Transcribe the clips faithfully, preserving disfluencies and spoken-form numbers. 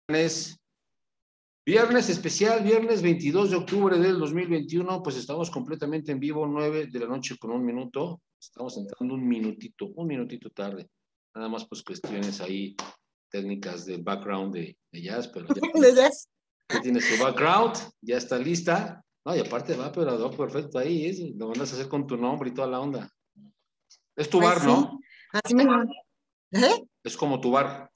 viernes, viernes especial, viernes veintidós de octubre del dos mil veintiuno, pues estamos completamente en vivo, nueve de la noche con un minuto, estamos entrando un minutito, un minutito tarde, nada más pues cuestiones ahí técnicas del background de, de Jazz, pero ya tiene, ya tiene su background, ya está lista, no, y aparte va, pero perfecto ahí, es, lo mandas a hacer con tu nombre y toda la onda. Es tu pues bar, sí. ¿no? Así me lo... ¿Eh? Es como tu bar.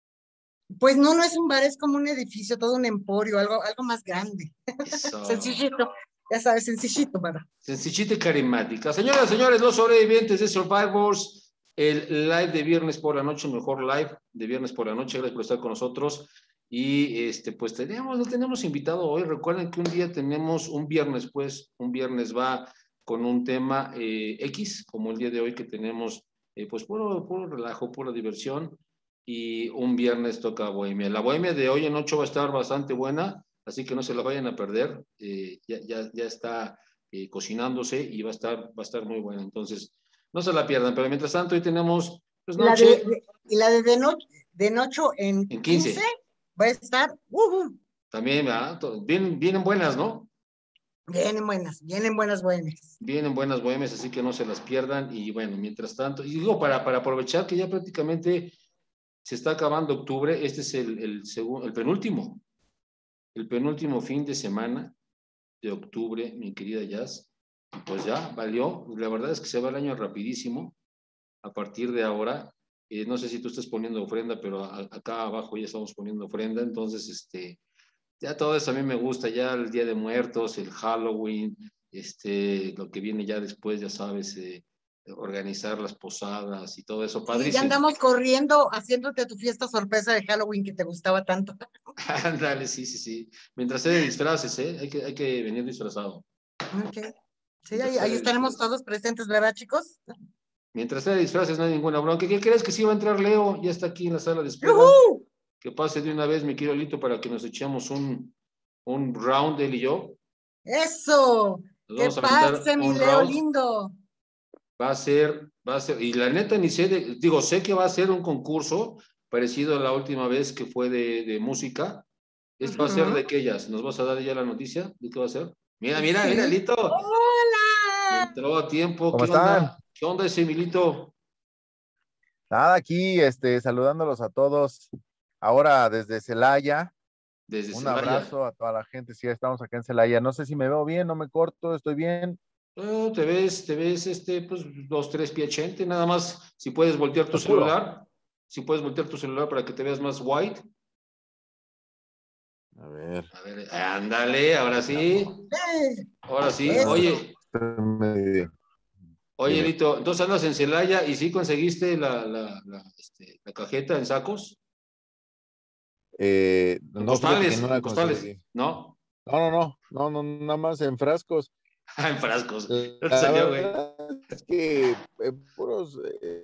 Pues no, no es un bar, es como un edificio, todo un emporio, algo, algo más grande. Eso. Sencillito, ya sabes, sencillito, para. Sencillita y carismática. Señoras y señores, los sobrevivientes de Survivors, el live de viernes por la noche, mejor live de viernes por la noche, gracias por estar con nosotros. Y este, pues tenemos, no tenemos invitado hoy. Recuerden que un día tenemos, un viernes, pues, un viernes va con un tema eh, X, como el día de hoy que tenemos, eh, pues, puro, puro relajo, pura diversión. Y un viernes toca Bohemia. La Bohemia de hoy en ocho va a estar bastante buena, así que no se la vayan a perder. Eh, ya, ya, ya está eh, cocinándose y va a estar, va a estar muy buena. Entonces, no se la pierdan. Pero mientras tanto, hoy tenemos pues, La noche. de, de, y la de de, no, de nocho en, En quince quince. va a estar. Uh-huh. También, ¿verdad? Bien, vienen buenas, ¿no? Vienen buenas, vienen buenas bohemias. Vienen buenas bohemias, así que no se las pierdan. Y bueno, mientras tanto, y digo, para, para aprovechar que ya prácticamente se está acabando octubre, este es el, el, segundo, el penúltimo, el penúltimo fin de semana de octubre, mi querida Jazz. Pues ya valió. La verdad es que se va el año rapidísimo. A partir de ahora, eh, no sé si tú estás poniendo ofrenda, pero a, acá abajo ya estamos poniendo ofrenda, entonces, este, ya todo eso a mí me gusta, ya el Día de Muertos, el Halloween, este, lo que viene ya después, ya sabes, eh, organizar las posadas y todo eso, Sí, ya padrísimo. andamos corriendo haciendo-te tu fiesta sorpresa de Halloween que te gustaba tanto. Ándale, sí, sí, sí. Mientras sea de disfraces, ¿eh? Hay que, hay que venir disfrazado. Ok. Sí, Mientras ahí, sea ahí de estaremos disfraces. todos presentes, ¿verdad, chicos? Mientras sea de disfraces no hay ninguna bronca. ¿Qué crees que sí va a entrar Leo? Ya está aquí en la sala de espera. ¡Yujú! Que pase de una vez, mi querido Lito, para que nos echemos un, un round, él y yo. ¡Eso! Nos ¡Que vamos a aventar pase, mi un Leo round. lindo! Va a ser, va a ser, y la neta ni sé, de, digo, sé que va a ser un concurso parecido a la última vez que fue de, de música. Este va a ser de Uh-huh. aquellas. ¿Nos vas a dar ya la noticia de qué va a ser? Mira, mira, mira, Sí. Lito. ¡Hola! Entró a tiempo. ¿Cómo ¿Qué están? onda? ¿Qué onda ese Milito? Nada, aquí este, saludándolos a todos. Ahora desde Celaya. Desde Un Celaya. abrazo a toda la gente. Sí, estamos acá en Celaya. No sé si me veo bien, no me corto, estoy bien. Oh, te ves, te ves, este, pues, dos, tres piachente, nada más, si puedes voltear tu Oscuro. celular, si puedes voltear tu celular para que te veas más white. A ver. A ver, ándale, ahora sí, ¡Eh! ahora sí. Eso. Oye, Medio- oye, Dime. Lito, entonces andas en Celaya y sí conseguiste la, la, la, este, la cajeta en sacos, Eh, en no, fíjate que costales, no en la costales, conseguí. ¿no? No, no, no, no, no, nada más en frascos. En frascos, no te La salió, güey. verdad es que eh, puros. Eh,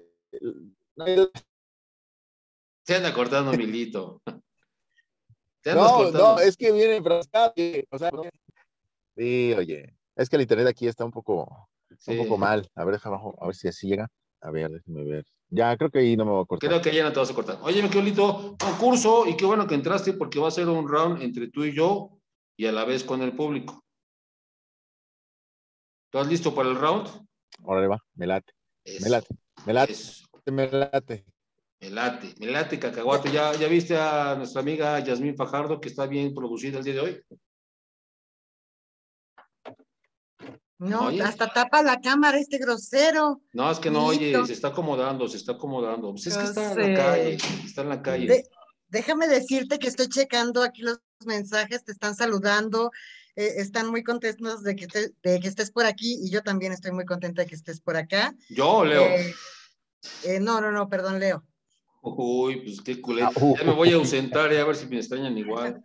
Se anda cortando, Milito. Te andas no, no, cortando. es que viene enfrascado. O sea, no. Sí, oye, es que el internet aquí está un poco, un poco Sí, mal. A ver, deja abajo, a ver si así llega. A ver, déjame ver. Ya, creo que ahí no me voy a cortar. creo que ya no te vas a cortar. Oye, mi querido Lito, concurso y qué bueno que entraste porque va a ser un round entre tú y yo y a la vez con el público. ¿Estás listo para el round? Órale, va, me late, me Eso, late, me late, eso, me late. me late, me late, cacahuate. ¿Ya, ya viste a nuestra amiga Yasmín Fajardo que está bien producida el día de hoy? ¿No No, oye? hasta tapa la cámara este grosero. No, es que no oye, Milito. se está acomodando, se está acomodando. Pues es que Yo está en la calle, sé. está en la calle. De- déjame decirte que estoy checando aquí los mensajes, te están saludando, eh, están muy contentos de que, te- de que estés por aquí y yo también estoy muy contenta de que estés por acá. Yo, Leo. Eh, eh, no, no, no, perdón, Leo. Uy, pues qué culé. Ah, uh, Ya me voy a ausentar, eh, a ver si me extrañan igual.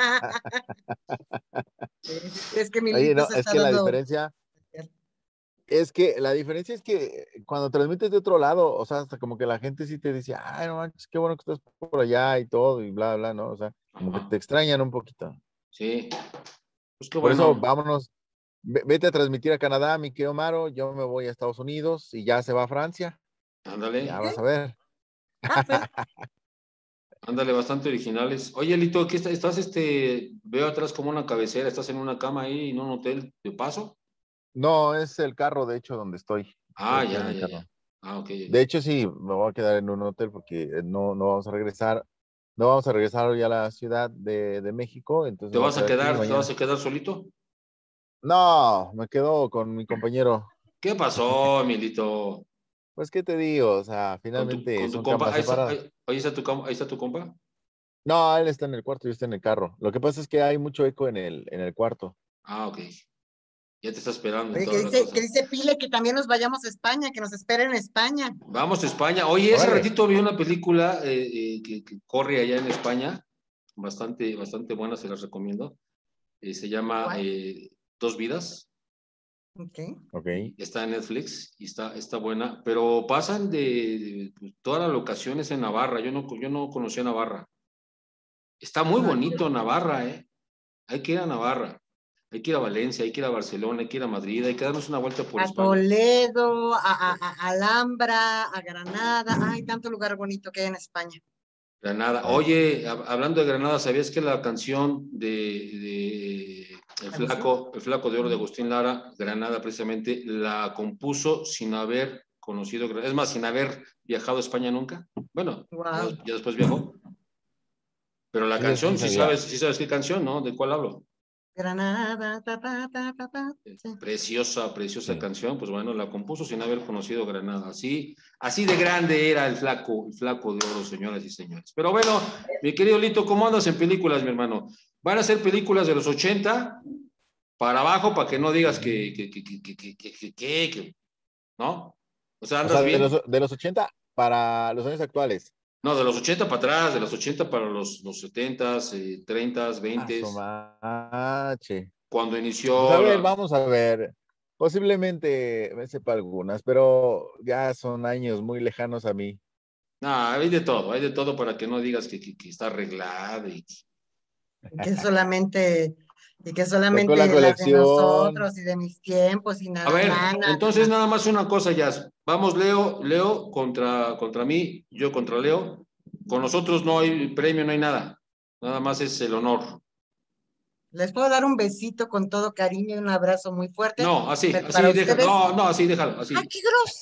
Sí, sí, sí, es que Oye, Milito no, se es está que la dando. diferencia, es que la diferencia es que cuando transmites de otro lado, o sea, hasta como que la gente sí te dice, ay, no manches, qué bueno que estás por allá y todo, y bla, bla, ¿no? O sea, como que Ajá. te extrañan un poquito. Sí, pues qué Por eso, bueno. vámonos, ve- vete a transmitir a Canadá, mi querido Maro, yo me voy a Estados Unidos y ya se va a Francia, Ándale. ya Ok, vas a ver. ah, pues, Ándale, bastante originales. Oye, Lito, ¿qué está- estás, este, veo atrás como una cabecera, estás en una cama ahí, en un hotel de paso? No, es el carro, de hecho, donde estoy. Ah, Estoy en ya, el ya, ya. carro. Ah, ok, De ok. hecho, sí, me voy a quedar en un hotel porque eh, no, no vamos a regresar. No vamos a regresar hoy a la ciudad de, de México, entonces ¿Te me voy a vas a quedar aquí quedar, te vas mañana. a quedar solito? No, me quedo con mi compañero. ¿Qué pasó, Milito? Pues, ¿qué te digo? O sea, Con tu, finalmente con tu son compa, camas ahí está, separadas. ahí, ahí está tu, cam- ahí está tu compa. No, él está en el cuarto, yo estoy en el carro. Lo que pasa es que hay mucho eco en el, en el cuarto. Ah, ok. Ya te está esperando y Oye, que toda la dice, que cosa. dice Pile que también nos vayamos a España, que nos esperen en España. Vamos a España. Oye, ese Órale. ratito vi una película eh, eh, que, que corre allá en España, bastante, bastante buena, se las recomiendo. Eh, se llama ¿Cuál? eh, Dos Vidas. Ok. Ok. Y está en Netflix y está, está buena, pero pasan de, de, pues, todas las locaciones en Navarra. Yo no, yo no conocía Navarra. Está muy No, bonito Navarra, ¿eh? Hay que ir a Navarra, hay que ir a Valencia, hay que ir a Barcelona, hay que ir a Madrid, hay que darnos una vuelta por a España. Toledo, a, a, a Alhambra, a Granada. Hay tanto lugar bonito que hay en España. Granada. Ay, Oye, hab- hablando de Granada, ¿sabías que la canción de, de El ¿Agustín? Flaco, El Flaco de Oro de Agustín Lara, Granada precisamente, la compuso sin haber conocido, Gra- es más, sin haber viajado a España nunca? Bueno, ya, Wow. ya después viajó. Pero la sí, eso sí canción, sí sabes, sabía. sí sabes qué canción, ¿no? ¿De cuál hablo? Granada, ta, ta, ta, ta, ta. Sí. Preciosa, preciosa Sí. canción, pues bueno, la compuso sin haber conocido Granada. Así, así de grande era el flaco, el flaco de oro, señoras y señores. Pero bueno, mi querido Lito, ¿cómo andas en películas, mi hermano? Van a ser películas de los ochenta para abajo para que no digas que, que, que, que, que, que, que, que, que, que, ¿no? O sea, O ¿andas sea, de los, bien? de los ochenta para los años actuales. No, de los ochenta para atrás, de los ochenta para los, los setenta, eh, treinta, A veinte, su mache. cuando Pues a inició ver, la... vamos a ver. Posiblemente me sepa algunas, pero ya son años muy lejanos a mí. Nah, hay de todo, hay de todo para que no digas que, que, que está arreglada y... Y que solamente, y que Sacó la solamente las de colección. nosotros y de mis tiempos y A nada, ver, nada, entonces nada. nada más una cosa, ya. Vamos, Leo, Leo contra, contra mí, yo contra Leo. Con nosotros no hay premio, no hay nada. Nada más es el honor. Les puedo dar un besito con todo cariño y un abrazo muy fuerte, No, así, pero para así, déjalo. ustedes, No, no, así, déjalo, ¡ay, así. qué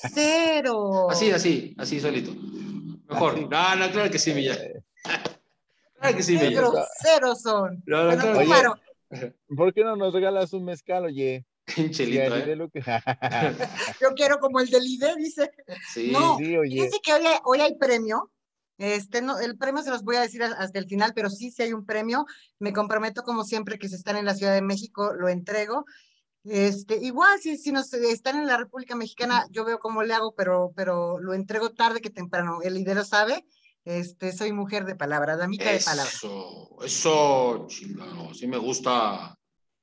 Así, grosero! así, así solito. Mejor. Así. No, no, claro que sí, Milla. Eh, Claro que sí, ¡Qué Milla. no. groseros son! No, no, Bueno, claro tú, que Oye, Maro, sí. ¿por qué no nos regalas un mezcal, oye? Un Y chelito, a ¿eh? lo que... yo quiero como el del I D E, dice. Sí. No, Sí, oye. fíjense que hoy hay, hoy hay premio. Este, no, el premio se los voy a decir a- hasta el final, pero sí, sí hay un premio. Me comprometo, como siempre, que si están en la Ciudad de México, lo entrego. Este, igual, si, si nos están en la República Mexicana, yo veo cómo le hago, pero, pero lo entrego tarde que temprano. El líder lo sabe. Este, soy mujer de palabra, damita de palabra. Eso, eso, chingado. Sí me gusta.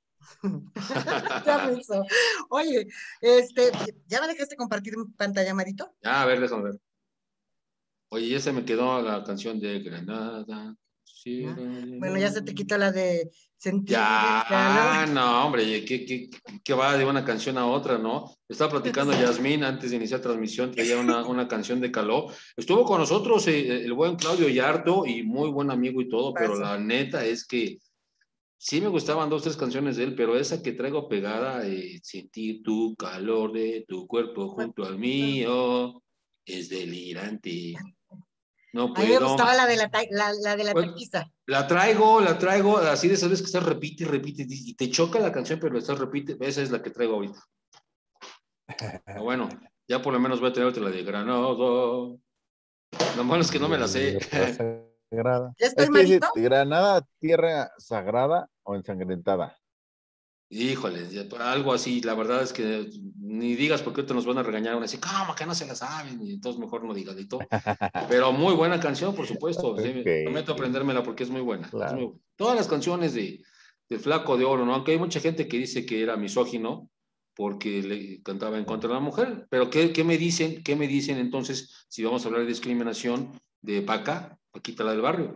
Ya me hizo. Oye, este, ¿ya me dejaste compartir mi pantalla, Marito? Ya, a ver, déjame ver. Oye, ya se me quedó la canción de Granada. ¿No? Cielo de Bueno, ya se te quitó la de sentir el calor. Ya, no, hombre, ¿qué, qué, qué va de una canción a otra, no? Estaba platicando Yasmín antes de iniciar transmisión, traía una, una canción de Caló. Estuvo con nosotros eh, el buen Claudio Yarto y muy buen amigo y todo, pero Paso. la neta es que sí me gustaban dos, tres canciones de él, pero esa que traigo pegada, eh, sentir tu calor de tu cuerpo junto al mío, es delirante. No A mí me puedo gustaba más. la de la, ta- la, la de la Pues, taquiza. la traigo, la traigo, así de esas veces que estás repite y repite, y te choca la canción, pero la estás repite, esa es la que traigo ahorita. Pero bueno, ya por lo menos voy a tener otra, la de Granada. Lo malo es que no me la sé. Tierra sagrada. ¿Ya Es estoy, que dice Marito? Granada, tierra sagrada o ensangrentada. Híjole, algo así, la verdad es que ni digas porque te nos van a regañar, van a decir, ¿cómo que no se la saben? Y entonces mejor no digas y todo. Pero muy buena canción, por supuesto. Sí, Ok, prometo aprendérmela porque es muy buena. Es muy claro. buena. Todas las canciones de, de Flaco de Oro, ¿no? Aunque hay mucha gente que dice que era misógino porque le cantaba en contra de la mujer. Pero ¿qué, qué me dicen? ¿Qué me dicen entonces si vamos a hablar de discriminación de Paca, Paquita la del barrio?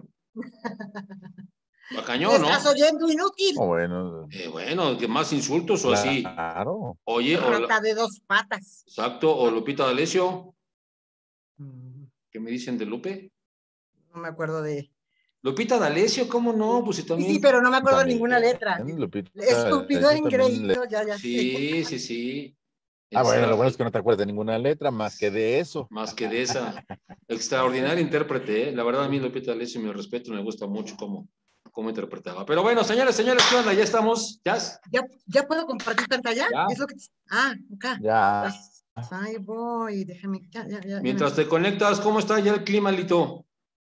¿Me Bacañón, estás ¿no? oyendo, inútil? Oh, bueno, Eh, bueno, que más insultos o así. claro. Oye, o la- Rata de dos patas. exacto, o Lupita D'Alessio, Mm, ¿qué me dicen de Lupe? No me acuerdo de, Lupita D'Alessio, ¿cómo no? Pues sí, Sí, también. sí, pero no me acuerdo También, ninguna letra. Lupita, Estúpido, yo también le- engreído, ya, ya sé. Sí, sí, sí. Ah, bueno, lo Extra- bueno es que no te acuerdas de ninguna letra más que de eso. Más que de esa. Extraordinario intérprete, ¿eh? La verdad, a mí Lupita D'Alessio me respeto, me gusta mucho cómo, cómo interpretaba. Pero bueno, señores, señores, ¿qué onda? Ya estamos. ¿Ya? ¿Ya, ya puedo compartir pantalla? Ya. Es lo que... Ah, acá. Ya. Pues, ahí voy, déjame... Ya, ya, ya, ya Mientras me- te conectas, ¿cómo está ya el clima, Lito?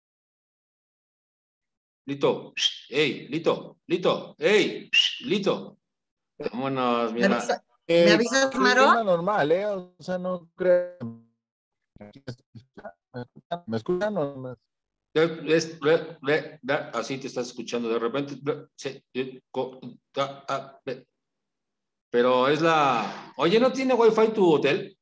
Lito. Ey, Lito, Lito, ey, Lito. Vámonos, ¿Me, mira. avisa- ¿Me El avisas, Maro? clima normal, ¿eh? O sea, no creo. ¿Me escuchan o no? Es- ve- ve- ve, así te estás escuchando de repente. ve, se- eh, co- ta- ah, ve. Pero es la. Oye, ¿no tiene wifi tu hotel?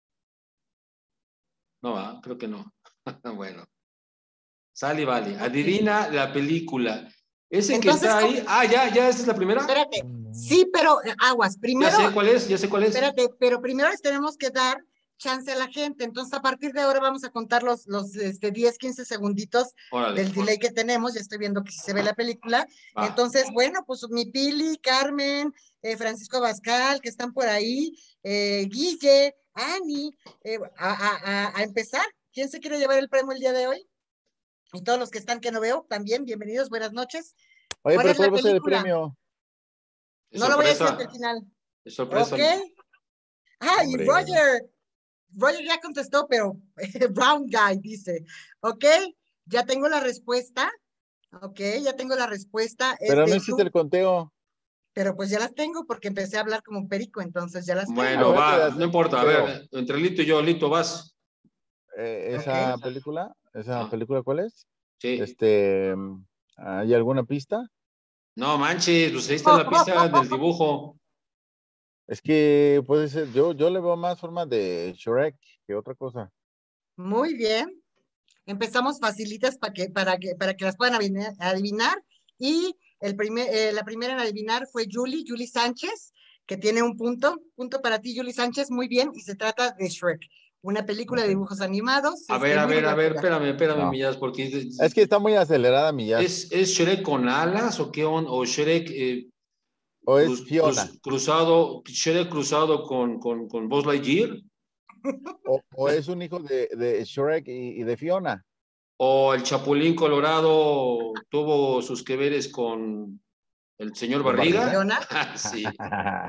No, ah, creo que no. Bueno, sale y vale. Adivina la película. Ese que Entonces, está ¿cómo? ahí. Ah, ya, ya, esta es la primera. Espérate. Sí, pero eh, aguas. Ya Primero, sé cuál es, ya sé cuál es. espérate, pero primero les tenemos que dar chance a la gente. Entonces, a partir de ahora vamos a contar los, los este, diez, quince segunditos Órale, del delay que tenemos. Ya estoy viendo que sí se ve la película. va. Entonces, bueno, pues mi Pili, Carmen, eh, Francisco Abascal, que están por ahí, eh, Guille, Ani, eh, a, a- a- a empezar. ¿Quién se quiere llevar el premio el día de hoy? Y todos los que están que no veo, también, bienvenidos, buenas noches. Oye, ¿Cuál pero es la ¿cuál va a ser el película? premio? Es No lo voy a decir hasta el sorpresa. final. Es sorpresa. ¿Ok? Ah, y Hombre. Roger. Roger ya contestó, pero Brown Guy dice, ok, ya tengo la respuesta, ok, ya tengo la respuesta, es Pero no de hiciste Ju- el conteo. pero pues ya las tengo porque empecé a hablar como un perico, entonces ya las Bueno, tengo, Acuérdate de va, hacer no el importa. A conteo. ver, entre Lito y yo, Lito, vas. Eh, ok. ¿esa película? ¿Esa Ah. película cuál es? Sí. Este, ¿hay alguna pista? No manches, pues ahí está la pista del dibujo. Es que puede ser, yo, yo le veo más forma de Shrek que otra cosa. Muy bien, empezamos facilitas para que, para que, para que las puedan adivinar, adivinar. Y el primer, eh, la primera en adivinar fue Julie, Julie Sánchez, que tiene un punto, punto para ti, Julie Sánchez, muy bien, y se trata de Shrek, una película de Ok. dibujos animados, A este, ver, a muy ver, a ver, divertida. espérame, espérame, No. Millas, porque Es que está muy acelerada mi jazz. ¿es, es Shrek con alas o qué on, o Shrek eh, O es cruz- Fiona. cruz- cruzado, Shrek cruzado con, con, con Buzz Lightyear? O, o es un hijo de, de Shrek y, y de Fiona. ¿O el Chapulín Colorado tuvo sus que veres con el señor ¿Con Barriga? ¿Fiona? Sí.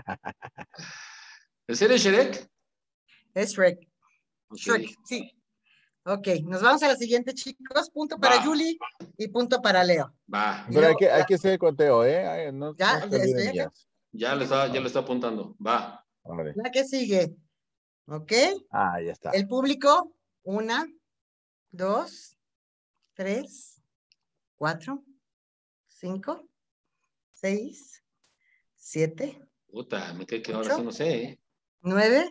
¿En serio, Shrek? Es Shrek. Ok. Shrek, sí. Ok, nos vamos a la siguiente, chicos. Punto para Va. Julie y punto para Leo. Va, Y Pero hay luego, que, hay que hacer el conteo, ¿eh? Ay, no, ya, no se ya olviden estoy mi acá. jazz. ya lo está, ya lo está apuntando. Va. Órale. La que sigue. Ok. Ah, ya está. El público, una, dos, tres, cuatro, cinco, seis, siete, Puta, me cree que ahora Ocho. sí no sé, ¿eh? nueve,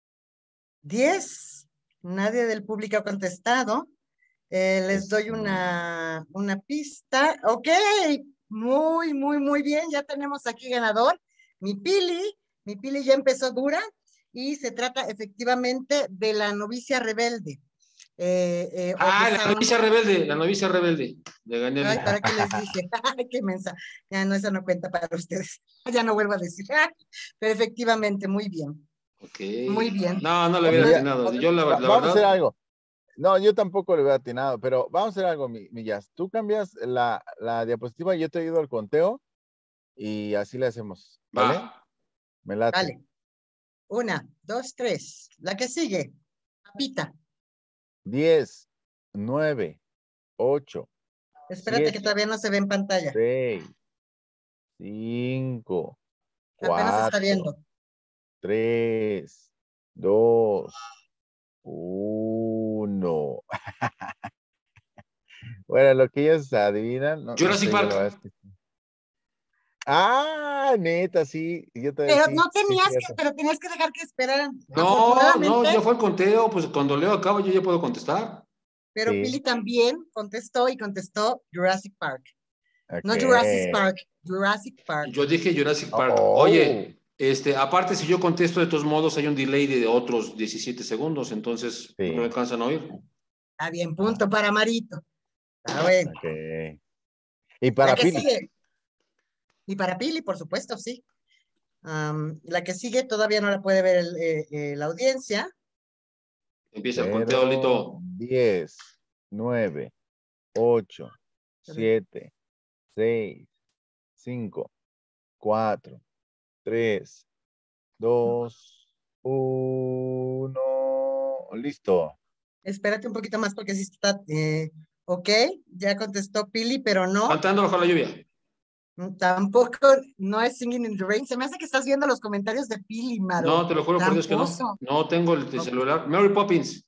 diez. Nadie del público ha contestado. Eh, les Es- doy una, una pista. Ok, muy, muy, muy bien. Ya tenemos aquí ganador. Mi Pili, mi Pili ya empezó dura y se trata efectivamente de la novicia rebelde. Eh, eh, o Ah, The la Sound- novicia rebelde, la novicia rebelde. Le gané Ay, el... ¿para qué les dije? Ay, qué mensa. Ya no, eso no cuenta para ustedes. Ya no vuelvo a decir. Pero efectivamente, muy bien. Ok. Muy bien. No, no le Oye, hubiera ya- atinado. Yo la, Va- la vamos a hacer verdad, algo. No, yo tampoco le hubiera atinado, pero vamos a hacer algo, mi, mi jazz. Tú cambias la, la diapositiva, yo te ayudo al conteo y así le hacemos, ¿vale? va. Me late. Vale. Una, dos, tres. La que sigue. Papita. diez, nueve, ocho, Espérate Siete. que todavía no se ve en pantalla. seis, cinco, Apenas se está cuatro, viendo. tres, dos, uno. Bueno, lo que ellos adivinan, no, no Jurassic sé, yo la Park. verdad es que sí. Ah, neta, sí, yo también Pero sí, no sí, tenías que, cierto. pero tenías que dejar que esperaran. No, no, Afortunadamente, ya fue el conteo. Pues cuando leo acabo, yo ya puedo contestar. pero Sí. Pili también contestó y contestó Jurassic Park. No Ok. Jurassic Park, Jurassic Park. Yo dije Jurassic Park. Oh. Oye, este, aparte, si yo contesto de todos modos, hay un delay de otros diecisiete segundos, entonces Sí. no me alcanzan a oír. Está bien, punto para Marito. Está bueno. Ok. Y para La que Pili. sigue. Y para Pili, por supuesto, sí. Um, la que sigue todavía no la puede ver el, eh, eh, la audiencia. Empieza el conteo, Lito. diez, nueve, ocho, siete, seis, cinco, cuatro, tres, dos, uno. Listo. Espérate un poquito más porque sí está. Eh, ok, ya contestó Pili, pero no. Cantando bajo la lluvia. Tampoco, no es Singing in the Rain. Se me hace que estás viendo los comentarios de Pili, Maro. No, te lo juro por Dios que no. Tramposo. No tengo el Ok. celular. Mary Poppins.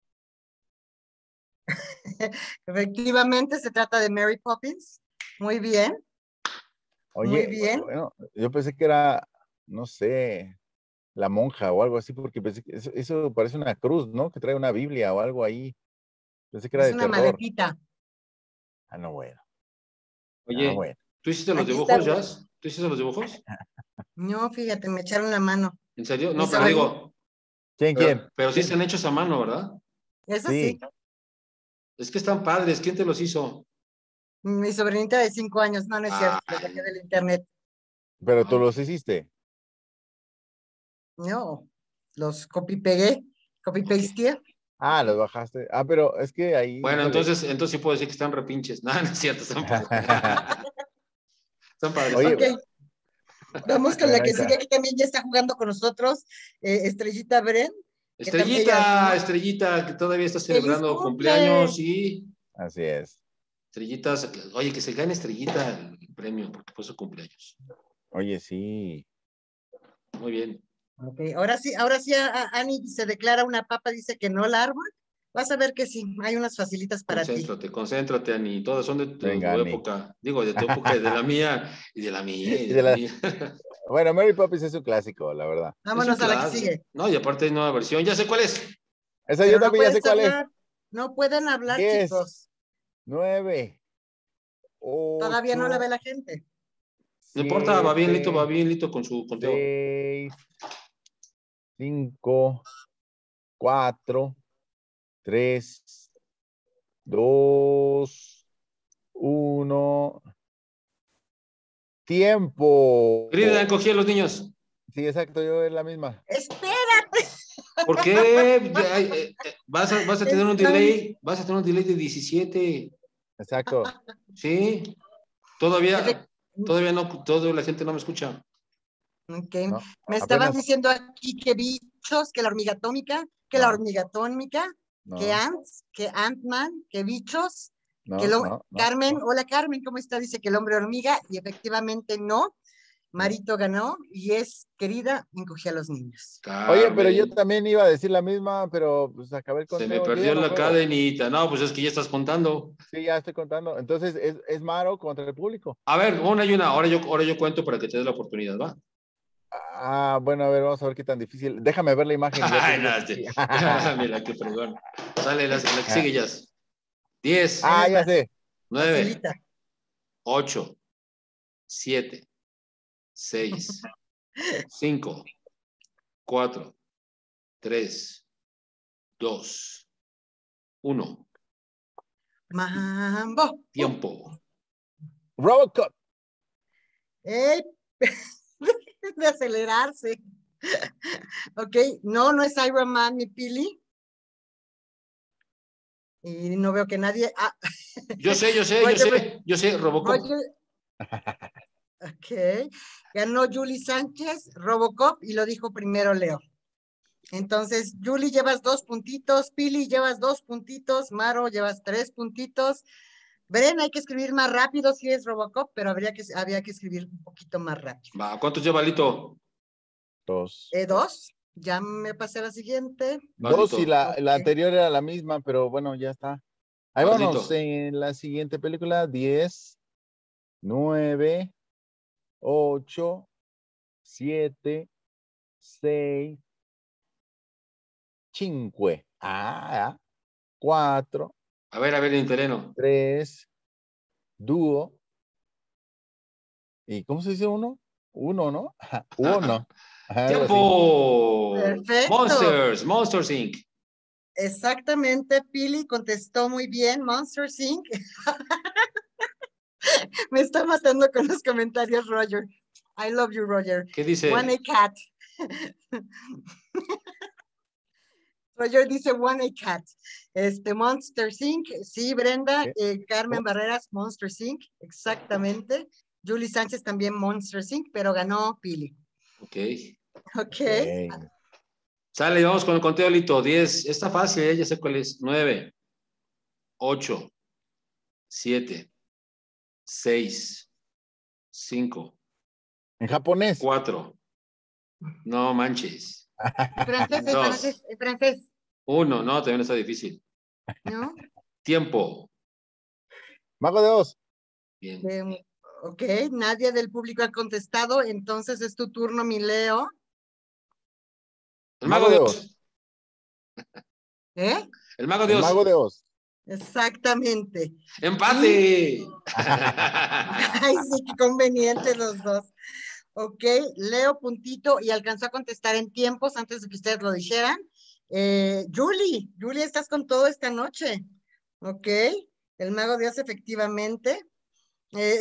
Efectivamente, se trata de Mary Poppins. Muy bien. Oye, Muy bien. bueno, yo pensé que era, no sé, la monja o algo así, porque pensé que eso, eso parece una cruz, ¿no? Que trae una Biblia o algo ahí. Pensé que era Es de una terror. maletita. Ah, no, bueno. Ah, Oye, bueno. ¿tú hiciste los Aquí está. dibujos, Jazz? ¿Tú hiciste los dibujos? No, fíjate, me echaron la mano. ¿En serio? Mi No, pero sobrinito. digo, ¿Quién, quién? pero, pero sí ¿Quién? están hechos a mano, ¿verdad? Eso Sí, sí. Es que están padres. ¿Quién te los hizo? Mi sobrinita de cinco años. No, no es cierto. Lo saqué Ay, del internet. pero tú ay. los hiciste. No, los copy pegué. Copy Ok, paste. Ah, los ok. bajaste. Ah, pero es que ahí, Bueno, híjole. entonces, entonces sí puedo decir que están repinches. No, no es cierto, están padres. Están padres, están Oye, Ok, padres. vamos con bueno, la ahí que sigue. está. Aquí también ya está jugando con nosotros. eh, Estrellita Bren. Que también ella, Estrellita, ¿no? Estrellita, que todavía está ¡Feliz celebrando cumple! cumpleaños y Así es. Estrellitas, oye, que se gane Estrellita el premio porque fue su cumpleaños. Oye, sí. Muy bien. Ok, ahora sí, ahora sí, a- a- Ani se declara una papa, dice que no la árbol. Vas a ver que sí, hay unas facilitas para ti. Concéntrate, concéntrate, Ani. Todas son de tu, Venga, tu Ani. época. Digo, de tu época y de la mía, y de la mía, y Y de de la la- mía. Bueno, Mary Poppins es un clásico, la verdad. Es un Vámonos a la que clase. sigue. No, y aparte hay nueva versión. Ya sé cuál es. Esa yo Pero no también ya sé puedes cuál es. hablar, no pueden hablar, Diez, chicos. nueve, Todavía no la ve ocho, la gente. No importa, va bien, Lito, va siete, bien, Lito, con su conteo. seis, cinco, cuatro, tres, dos, uno. Tiempo. Querida, encogí a los niños. Sí, exacto, yo es la misma. Espérate. ¿Por qué? Ya, eh, eh, vas, a, vas a tener un Están- delay, vas a tener un delay de diecisiete. Exacto. Sí, efect- todavía, todavía no, toda la gente no me escucha. Ok. No, Me estaban apenas. diciendo aquí que bichos, que la hormiga atómica, que la No, hormiga atómica, que no, ants, que Ant-Man, que bichos, que no, lo... no, no, Carmen, no. hola Carmen, ¿cómo está? Dice que el hombre hormiga, y efectivamente no. No. Marito ganó y es querida, encogí a los niños. Oye, pero yo Carmen, también iba a decir la misma, pero pues acabé el se me conteo. Yo ya perdió no la juego. cadenita. No, pues es que ya estás contando. Sí, ya estoy contando. Entonces, es, es Maro contra el público. A ver, una y una. Ahora yo, ahora yo cuento para que te des la oportunidad, ¿va? Ah, bueno, a ver, vamos a ver qué tan difícil. Déjame ver la imagen y ya te Ay, digo. no, Si este- sí. Mira, qué fregón. Sale la, la que sigue ya. Diez, Ahí Ah, les ya va, sé. nueve, facilita. ocho, siete, seis, cinco, cuatro, tres, dos, uno. Mambo. Tiempo. Robocop. ¡Ey! De acelerarse. Ok, no, no es Iron Man ni Pili. Y no veo que nadie. Ah, Yo sé, yo sé, yo Roger, sé, yo sé, Robocop. Roger, ok. Ganó Julie Sánchez, Robocop, y lo dijo primero Leo. Entonces, Julie llevas dos puntitos, Pili llevas dos puntitos, Maro llevas tres puntitos. Bren, hay que escribir más rápido si es Robocop, pero habría que, había que escribir un poquito más rápido. Va, ¿cuántos lleva Lito? Dos. Eh, dos, ya me pasé a la siguiente. Vas, Dos y Lito. la, la Ok. anterior era la misma, pero bueno, ya está. Ahí Vas, vamos Lito. en la siguiente película. Diez, nueve, ocho, siete, seis, cinco. Ah, cuatro, A ver, a ver, en terreno. tres, dúo. ¿Y cómo se dice uno? Uno, ¿no? Uno. Algo así. ¡Tiempo! Perfecto. Monsters, Monsters incorporated. Exactamente, Pili contestó muy bien, Monsters incorporated. Me está matando con los comentarios, Roger. I love you, Roger. ¿Qué dice? One A Cat. Roger dice One A Cat. Este, Monster incorporated. Sí, Brenda. ¿Qué? Eh, Carmen ¿Cómo? Barreras, Monster incorporated. Exactamente. Julie Sánchez también Monster incorporated, pero ganó Pili. Ok. Ok. Okay. Sale, vamos con el conteo, Lito. diez. Está fácil, ¿eh? Ya sé cuál es. nueve, ocho, siete, seis, cinco, En japonés. cuatro. No manches. En francés, en Dos. francés, en francés. uno, no, también está difícil. ¿No? Tiempo. Mago de Oz. Bien. Eh, ok, nadie del público ha contestado, entonces es tu turno, mi Leo. El mago de Oz. ¿Eh? El mago de El Oz. Mago de Oz. Exactamente. ¡Empate! Ay, sí, qué convenientes los dos. Ok, Leo puntito y alcanzó a contestar en tiempos antes de que ustedes lo dijeran. Eh, Julie, Julie, estás con todo esta noche. Ok, el mago de Oz efectivamente. Eh,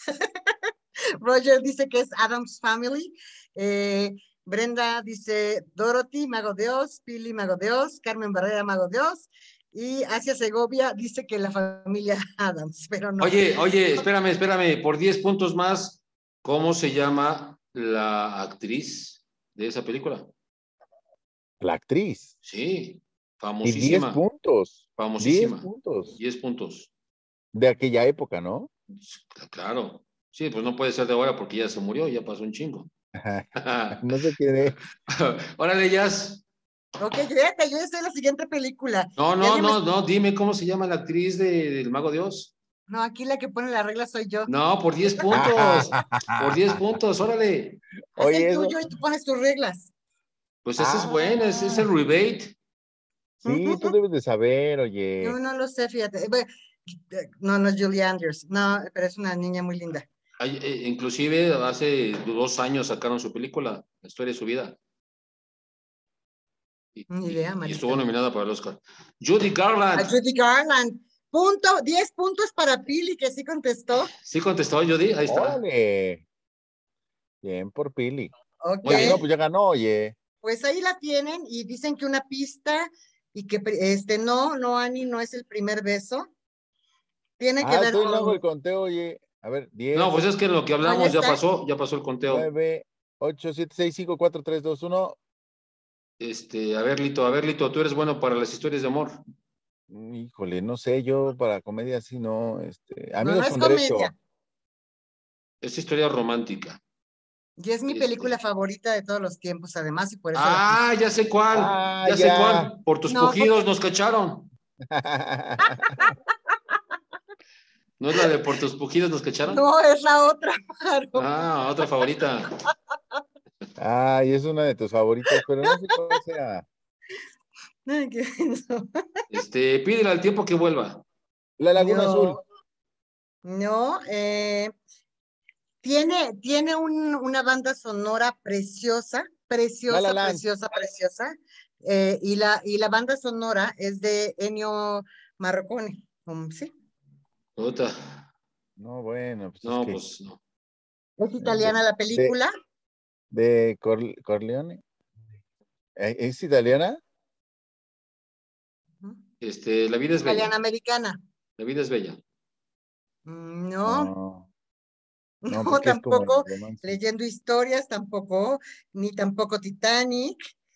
Roger dice que es Addams Family. Eh, Brenda dice Dorothy, Mago de Oz. Pili, Mago de Oz. Carmen Barrera, Mago de Oz. Y Asia Segovia dice que la familia Addams, pero no. Oye, oye, espérame, espérame. Por diez puntos más, ¿cómo se llama la actriz de esa película? La actriz. Sí, Y diez famosísima. puntos. diez Famosísima. puntos. diez puntos. De aquella época, ¿no? Claro. Sí, pues no puede ser de ahora porque ya se murió, ya pasó un chingo. No sé quién es. Órale, Jazz. Ok, fíjate, yo ya sé la siguiente película. No, Y no, alguien me- no, no, dime cómo se llama la actriz de- del Mago de Oz. No, aquí la que pone la regla soy yo. No, por diez puntos. Por diez puntos, órale. Haz Oye, el eso. tuyo y tú pones tus reglas. Pues ese es bueno, ese es el Ah, rebate. sí, tú debes de saber, oye. Yo no lo sé, fíjate. Eh, bueno, eh, No, no es Julie Andrews. No, pero es una niña muy linda. Hay, eh, inclusive hace dos años sacaron su película, La historia de su vida. Y, Ni y- idea, y Marita. estuvo nominada para el Oscar. Judy A Garland. Judy Garland. Punto, diez puntos para Pili, que sí contestó. ¿Sí contestó Judy? Ahí está. Órale. Bien por Pili. Ok, Muy Oye, bien. no, pues ya ganó, oye. pues ahí la tienen y dicen que una pista y que pri- este no, no, Ani, no es el primer beso. Tiene que Ah, ver estoy en con. el conteo, oye. A ver, No, pues diez, es que lo que No, ya hablamos ya está. pasó, ya pasó el conteo. nueve, ocho, siete, seis, cinco, cuatro, tres, dos, uno. Este, a ver, Lito, a ver, Lito, tú eres bueno para las historias de amor. Híjole, no sé, yo para comedia así no. Este, No, no amigos es con derecho. comedia. Es historia romántica. Y es mi Este. película favorita de todos los tiempos, además, y por eso Ah, ya sé cuál. Ah, ya, sé ya. cuál. Por tus No, pujidos porque- nos cacharon. ¿No es la de por tus pujidos nos la cacharon? No, es la otra, Maro. Ah, otra favorita. Ay, es una de tus favoritas, pero no sé cuál sea. Ay, qué menso. Este, pídele al tiempo que vuelva. La Laguna No, Azul. no, eh, tiene, tiene un- una banda sonora preciosa, La La preciosa, Land. preciosa, preciosa. eh, y, la, y la banda sonora es de Ennio Morricone. um, sí, Puta. No, bueno, pues es No, que pues no. es italiana la de, película. de Cor- Corleone. ¿Eh, ¿Es italiana? Ujú. Este, la vida es bella. Italiana americana. La vida es bella. Mm, No, No, no, no, porque es como tampoco romance. leyendo historias, tampoco, ni tampoco Titanic.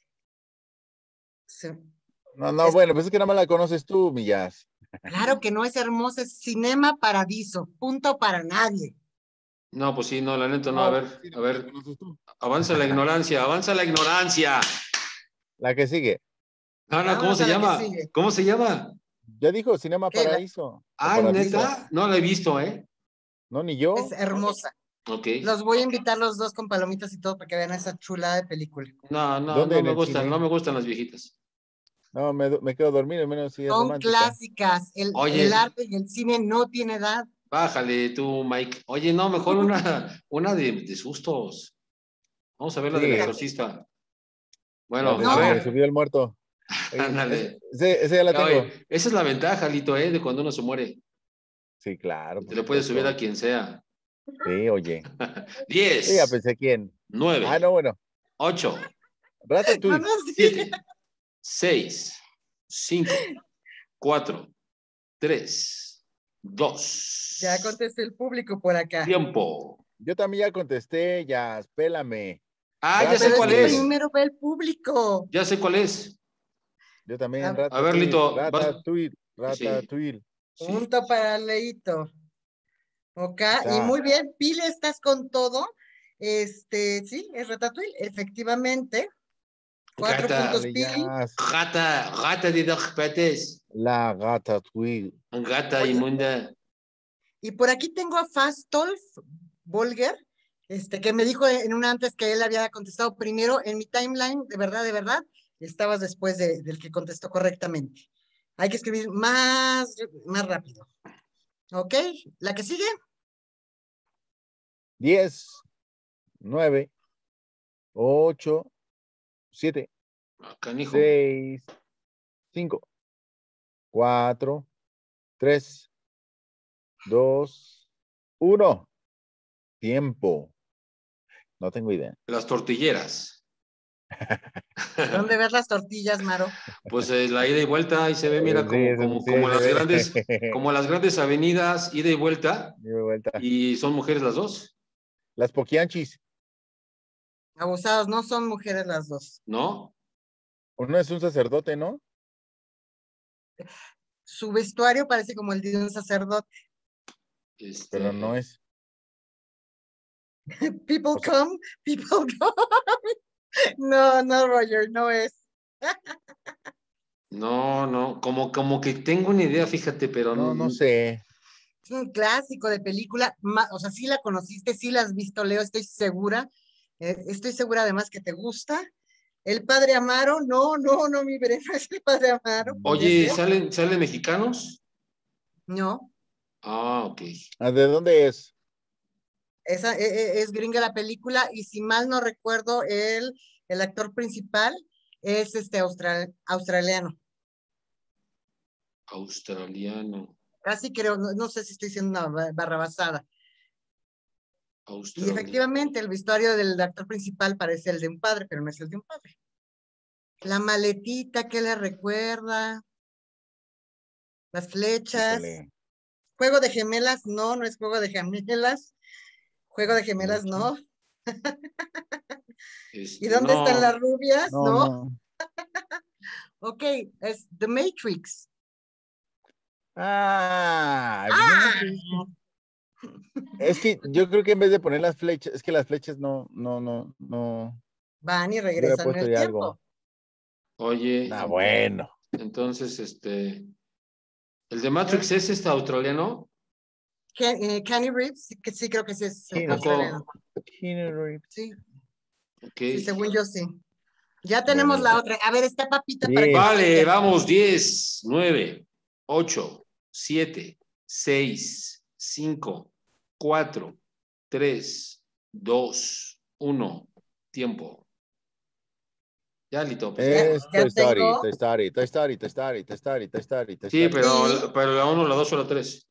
Sí. No, no, Es- bueno, pues es que nada más la conoces tú, Millas. Claro que no es hermosa, es cinema paradiso, punto para nadie. No, pues sí, no, la neta no. A ver, sí, a nada más la ver. conoces tú. Avanza la ignorancia, avanza la ignorancia. La que sigue. No, no, ¿cómo Vámonos se a la que llama? sigue. ¿Cómo se llama? Ya dijo Cinema ¿Qué? La- Paraíso. o Ah, Paradiso. neta. No la he visto, ¿eh? No, ni yo. Es hermosa. Ok. Los voy a invitar los dos con palomitas y todo para que vean esa chulada de película. No, no, ¿Dónde? no ¿En me el gustan, cine? no me gustan las viejitas. No, me, do- me quedo dormido, menos si es Son romántica. clásicas. El, Oye. el arte y el cine no tiene edad. Bájale tú, Mike. Oye, no, mejor una, una de, de sustos. Vamos a ver la del Sí. exorcista. Bueno, La de a No. Se me ver, subió el muerto. Oye, ándale. ese, ese- ese ya la tengo. Oye, esa es la ventaja, Lito, ¿eh? De cuando uno se muere. Sí, claro. Te por le puedes subir a supuesto. quien sea. Sí, oye. diez. Sí, ya pensé quién. nueve. Ah, no, bueno. ocho. Ratatouille. No, no, sí. siete. seis. cinco. cuatro. tres. dos. Ya contesté el público por acá. Tiempo. Yo también ya contesté, ya, espélame. Ah, ya sé Pero es cuál que Ratatouille. es. primero ve el público. Ya sé cuál es. Yo también, A- A ver, Ratatouille, Lito. vas- Ratatouille, Sí, Ratatouille. sí. Punto para Leito. Ok, y Está. muy bien, Pile, estás con todo. Este, sí, es Ratatouille, efectivamente. Cuatro Gata. puntos, Dale, Pili. ya. Gata. Gata de dos patas. La Ratatouille. Gata Oye, inmunda. y por aquí tengo a Fastolf Bolger, este, que me dijo en un antes que él había contestado primero en mi timeline, de verdad, de verdad, estabas después de- del que contestó correctamente. Hay que escribir más, más rápido. ¿Ok? ¿La que sigue? Diez, nueve, ocho, siete, Ah, canijo. seis, cinco, cuatro, tres, dos, uno. Tiempo. No tengo idea. Las tortilleras. ¿Dónde ver las tortillas, Maro? Pues eh, la ida y vuelta, ahí se ve, mira, Sí, como, eso como, sí, como se las ve. grandes, como las grandes avenidas, ida y vuelta, De vuelta. y son mujeres las dos, Las poquianchis. Abusados, no son mujeres las dos. ¿no? Uno es un sacerdote, ¿no? Su vestuario parece como el de un sacerdote. Este, Pero no es. People O sea, come, people go. No, no, Roger, no es. no, no, como, como que tengo una idea, fíjate, pero no, no no, sé. Es un clásico de película, ma- o sea, sí la conociste, sí la has visto, Leo, estoy segura. Eh, estoy segura además que te gusta. El padre Amaro, no, no, no, mi Verena es el padre Amaro, podría Oye, ser. ¿salen, salen mexicanos? No, Ah, ok. ¿Ah, ¿de dónde es? esa eh, eh, es gringa la película y si mal no recuerdo, el, el actor principal es este austral- australiano. Australiano, Casi creo, no, no sé si estoy diciendo una ba- barrabasada. Y australiano. efectivamente, el vestuario del actor principal parece el de un padre, pero no es el de un padre. La maletita, ¿qué le recuerda? Las flechas. Híjole. Juego de gemelas, no, no es juego de gemelas. Juego de gemelas, Flechas. no. ¿Y Este, dónde están las no, rubias? No, No. no. Ok, es The Matrix. Ah, pues yo no sé. Es que yo creo que en vez de poner las flechas, es que las flechas no, no, no, no. Van y Yo hubiera regresan en puesto el ya tiempo. algo. oye, Ah, ent- bueno. entonces, este, el de Eh, Matrix es este australiano, Ken- eh, Kenny Reeves, sí, que sí creo que sí es eh, ¿a Keanu, australiano. poco? Keanu Reeves. Sí, Ok. sí, según yo sí. Ya Bueno, tenemos la otra. A ver, esta papita para que diez, Vale, esté. vamos, diez, nueve, ocho, siete, seis, cinco, cuatro, tres, dos, uno, tiempo. Ya, Lito, pues ya. Ya, es ya Toy Story, tengo. Toy Story, Toy Story, Toy Story, Toy Story, Toy Story, Toy Sí, Story. Sí. pero, pero la uno, la dos o la tres.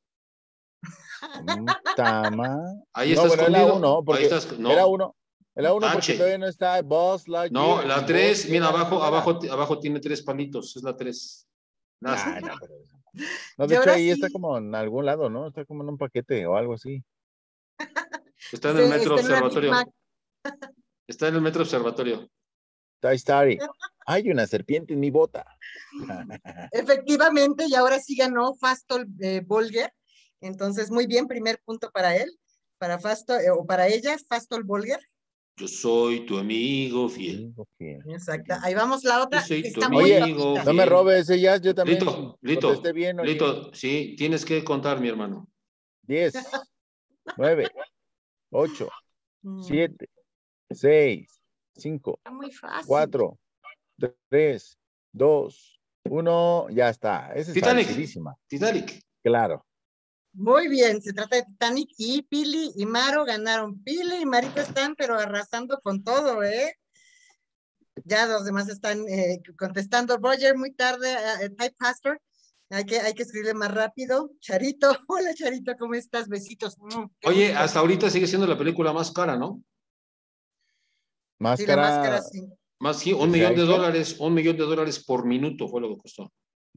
Mm, Tama. Ahí No, está bueno, es la escondido. uno, Ahí porque está, era no, uno. Era uno porque H. todavía no está Buzz No, Lightyear y la Buzz tres, mira, era la abajo, primera. abajo, abajo tiene tres palitos, es la tres. Ah, no, pero. No, Y de hecho ahora ahí está sí, como en algún lado, ¿no? Está como en un paquete o algo así. Está en el dice, metro está en una Big Mac. observatorio. Está en el metro observatorio. Toy Story. Hay una serpiente en mi bota. Efectivamente, y ahora sí ganó Fastol eh, Bolger. Entonces, muy bien, primer punto para él, para Fastol, eh, o para ella, Fastol Bolger. Yo soy tu amigo fiel. Digo que- Exacto. Ahí vamos, la Yo otra soy tu está muy Oye, amigo papita. no me fiel. robes ellas, yo también Lito, contesté Lito, bien, oye. Lito, sí, tienes que contar, mi hermano. Diez, nueve, ocho, Mm, siete, seis, cinco, está muy fácil. cuatro, tres, dos, uno, ya está. Esa es Titanic, facilísima. Titanic. Claro. Muy bien, se trata de Titanic y Pili y Maro ganaron. Pili y Marito están, pero arrasando con todo, ¿eh? Ya los demás están eh, contestando. Roger, muy tarde, eh, Type Pastor. Hay que, hay que escribirle más rápido. Charito, hola Charito, ¿cómo estás? Besitos. Mm, qué Oye, gusto. hasta ahorita sigue siendo la película más cara, ¿no? Sí, la máscara, Máscara sí. Más sí, que un se ha millón de hecho. dólares, un millón de dólares por minuto fue lo que costó.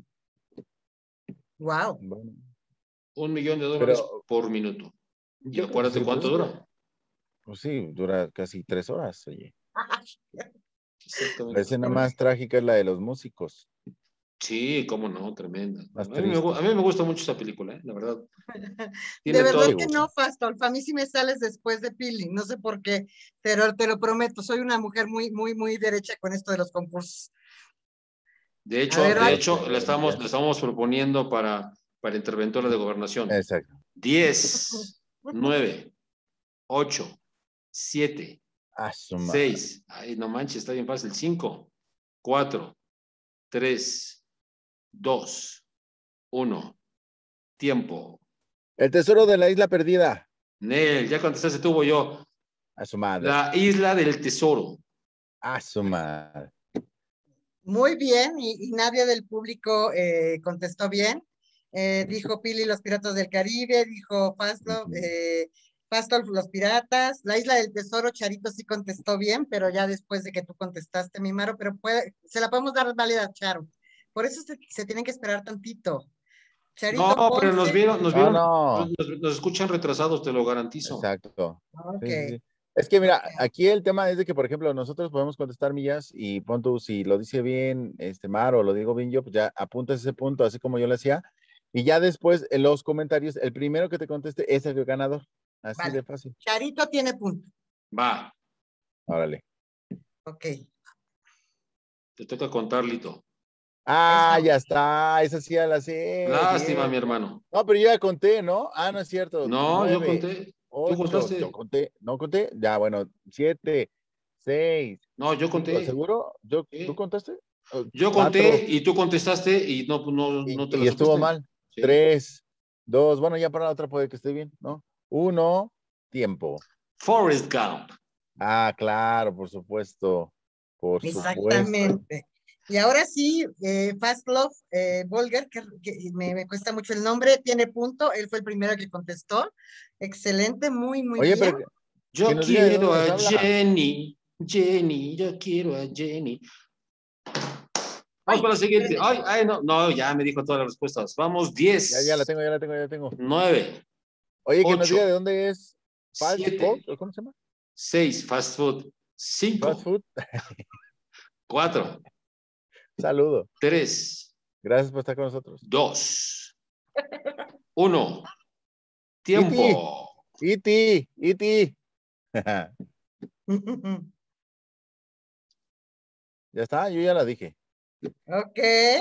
Wow. Bueno, Un millón de dólares pero por minuto. Y yo creo que acuérdate sí, pues cuánto es que, dura. pues sí, dura casi tres horas, oye. La Exactamente. escena más trágica es la de los músicos, Sí, cómo no, tremenda. A más mí me, gu- triste. a mí me gusta mucho esa película, ¿eh? La verdad. De Tiene verdad Sí, todo. que güey. no, Fastolf. A mí sí me sales después de Pili. No sé por qué, pero te lo prometo. Soy una mujer muy, muy, muy derecha con esto de los concursos. De A hecho, ver, No de ay, lo sé, hecho, le estamos, amiga. le estamos proponiendo para, para interventora de gobernación. Exacto. Diez, nueve, ocho, siete, A su madre. seis. Ay, no manches, está bien fácil. Cinco, cuatro, tres, dos, uno. Tiempo. El tesoro de la isla perdida. Nel, ya contestaste tú, voy yo. A su madre. La isla del tesoro. A su madre. muy bien, y, y nadie del público eh, contestó bien. Eh, dijo Pili, los piratas del Caribe, dijo Fastolf, Ujú. eh, Fastolf, los piratas. La isla del tesoro, Charito sí contestó bien, pero ya después de que tú contestaste, mi Maro, pero puede, se la podemos dar válida a Charo. Por eso se, se tienen que esperar tantito. No, Charito pero nos Ponce, vieron, nos No, vieron, nos, no. nos escuchan retrasados, te lo garantizo. Exacto. ok, Sí, sí, sí. Es que mira, ok. aquí el tema es de que, por ejemplo, nosotros podemos contestar millas y pon tú, si lo dice bien este Mar o lo digo bien yo, pues ya apuntas ese punto, así como yo lo hacía. Y ya después en los comentarios, el primero que te conteste es el ganador. Así de Vale. fácil. Charito tiene punto. Va, Órale. Ok, te toca contar, Lito. Ah, eso. ya está. Esa sí ya la sé. Lástima, Bien. mi hermano. No, pero yo ya conté, ¿no? Ah, no es cierto. No, yo Nueve, conté. ¿Tú ocho, yo contaste? conté. ¿No conté? Ya, bueno, siete, seis, No, yo cinco, conté. ¿seguro? ¿Yo, ¿tú Sí. contaste? Oh, Yo conté cuatro, y tú contestaste y no, pues, no, y, no te la y estuvo supiste. mal. Sí. Tres, dos, bueno, ya para la otra puede que esté bien, ¿no? Uno, tiempo. Forrest Gump. Ah, claro, por supuesto. Por supuesto. Exactamente. Y ahora sí, eh, Fast Love eh, Volger, que, que me, me cuesta mucho el nombre, tiene punto. Él fue el primero que contestó. Excelente, muy, muy Oye, bien. pero que, que Yo nos diga de quiero dónde nos a habla. Jenny. Jenny, yo quiero a Jenny. Vamos Ay, para la siguiente. espérate. Ay, ay, no, no, ya me dijo todas las respuestas. Vamos, Ya, ya la diez, tengo, ya la tengo, ya la tengo. nueve, Oye, que nos diga de ocho, dónde es Fast Food, siete, ¿o cómo se llama? seis, fast food. Fast Cinco, Food. cuatro, Saludo. tres, Gracias por estar con nosotros. dos, uno. E T, Tiempo. E T, E T. Ya está, yo ya la dije. Ok,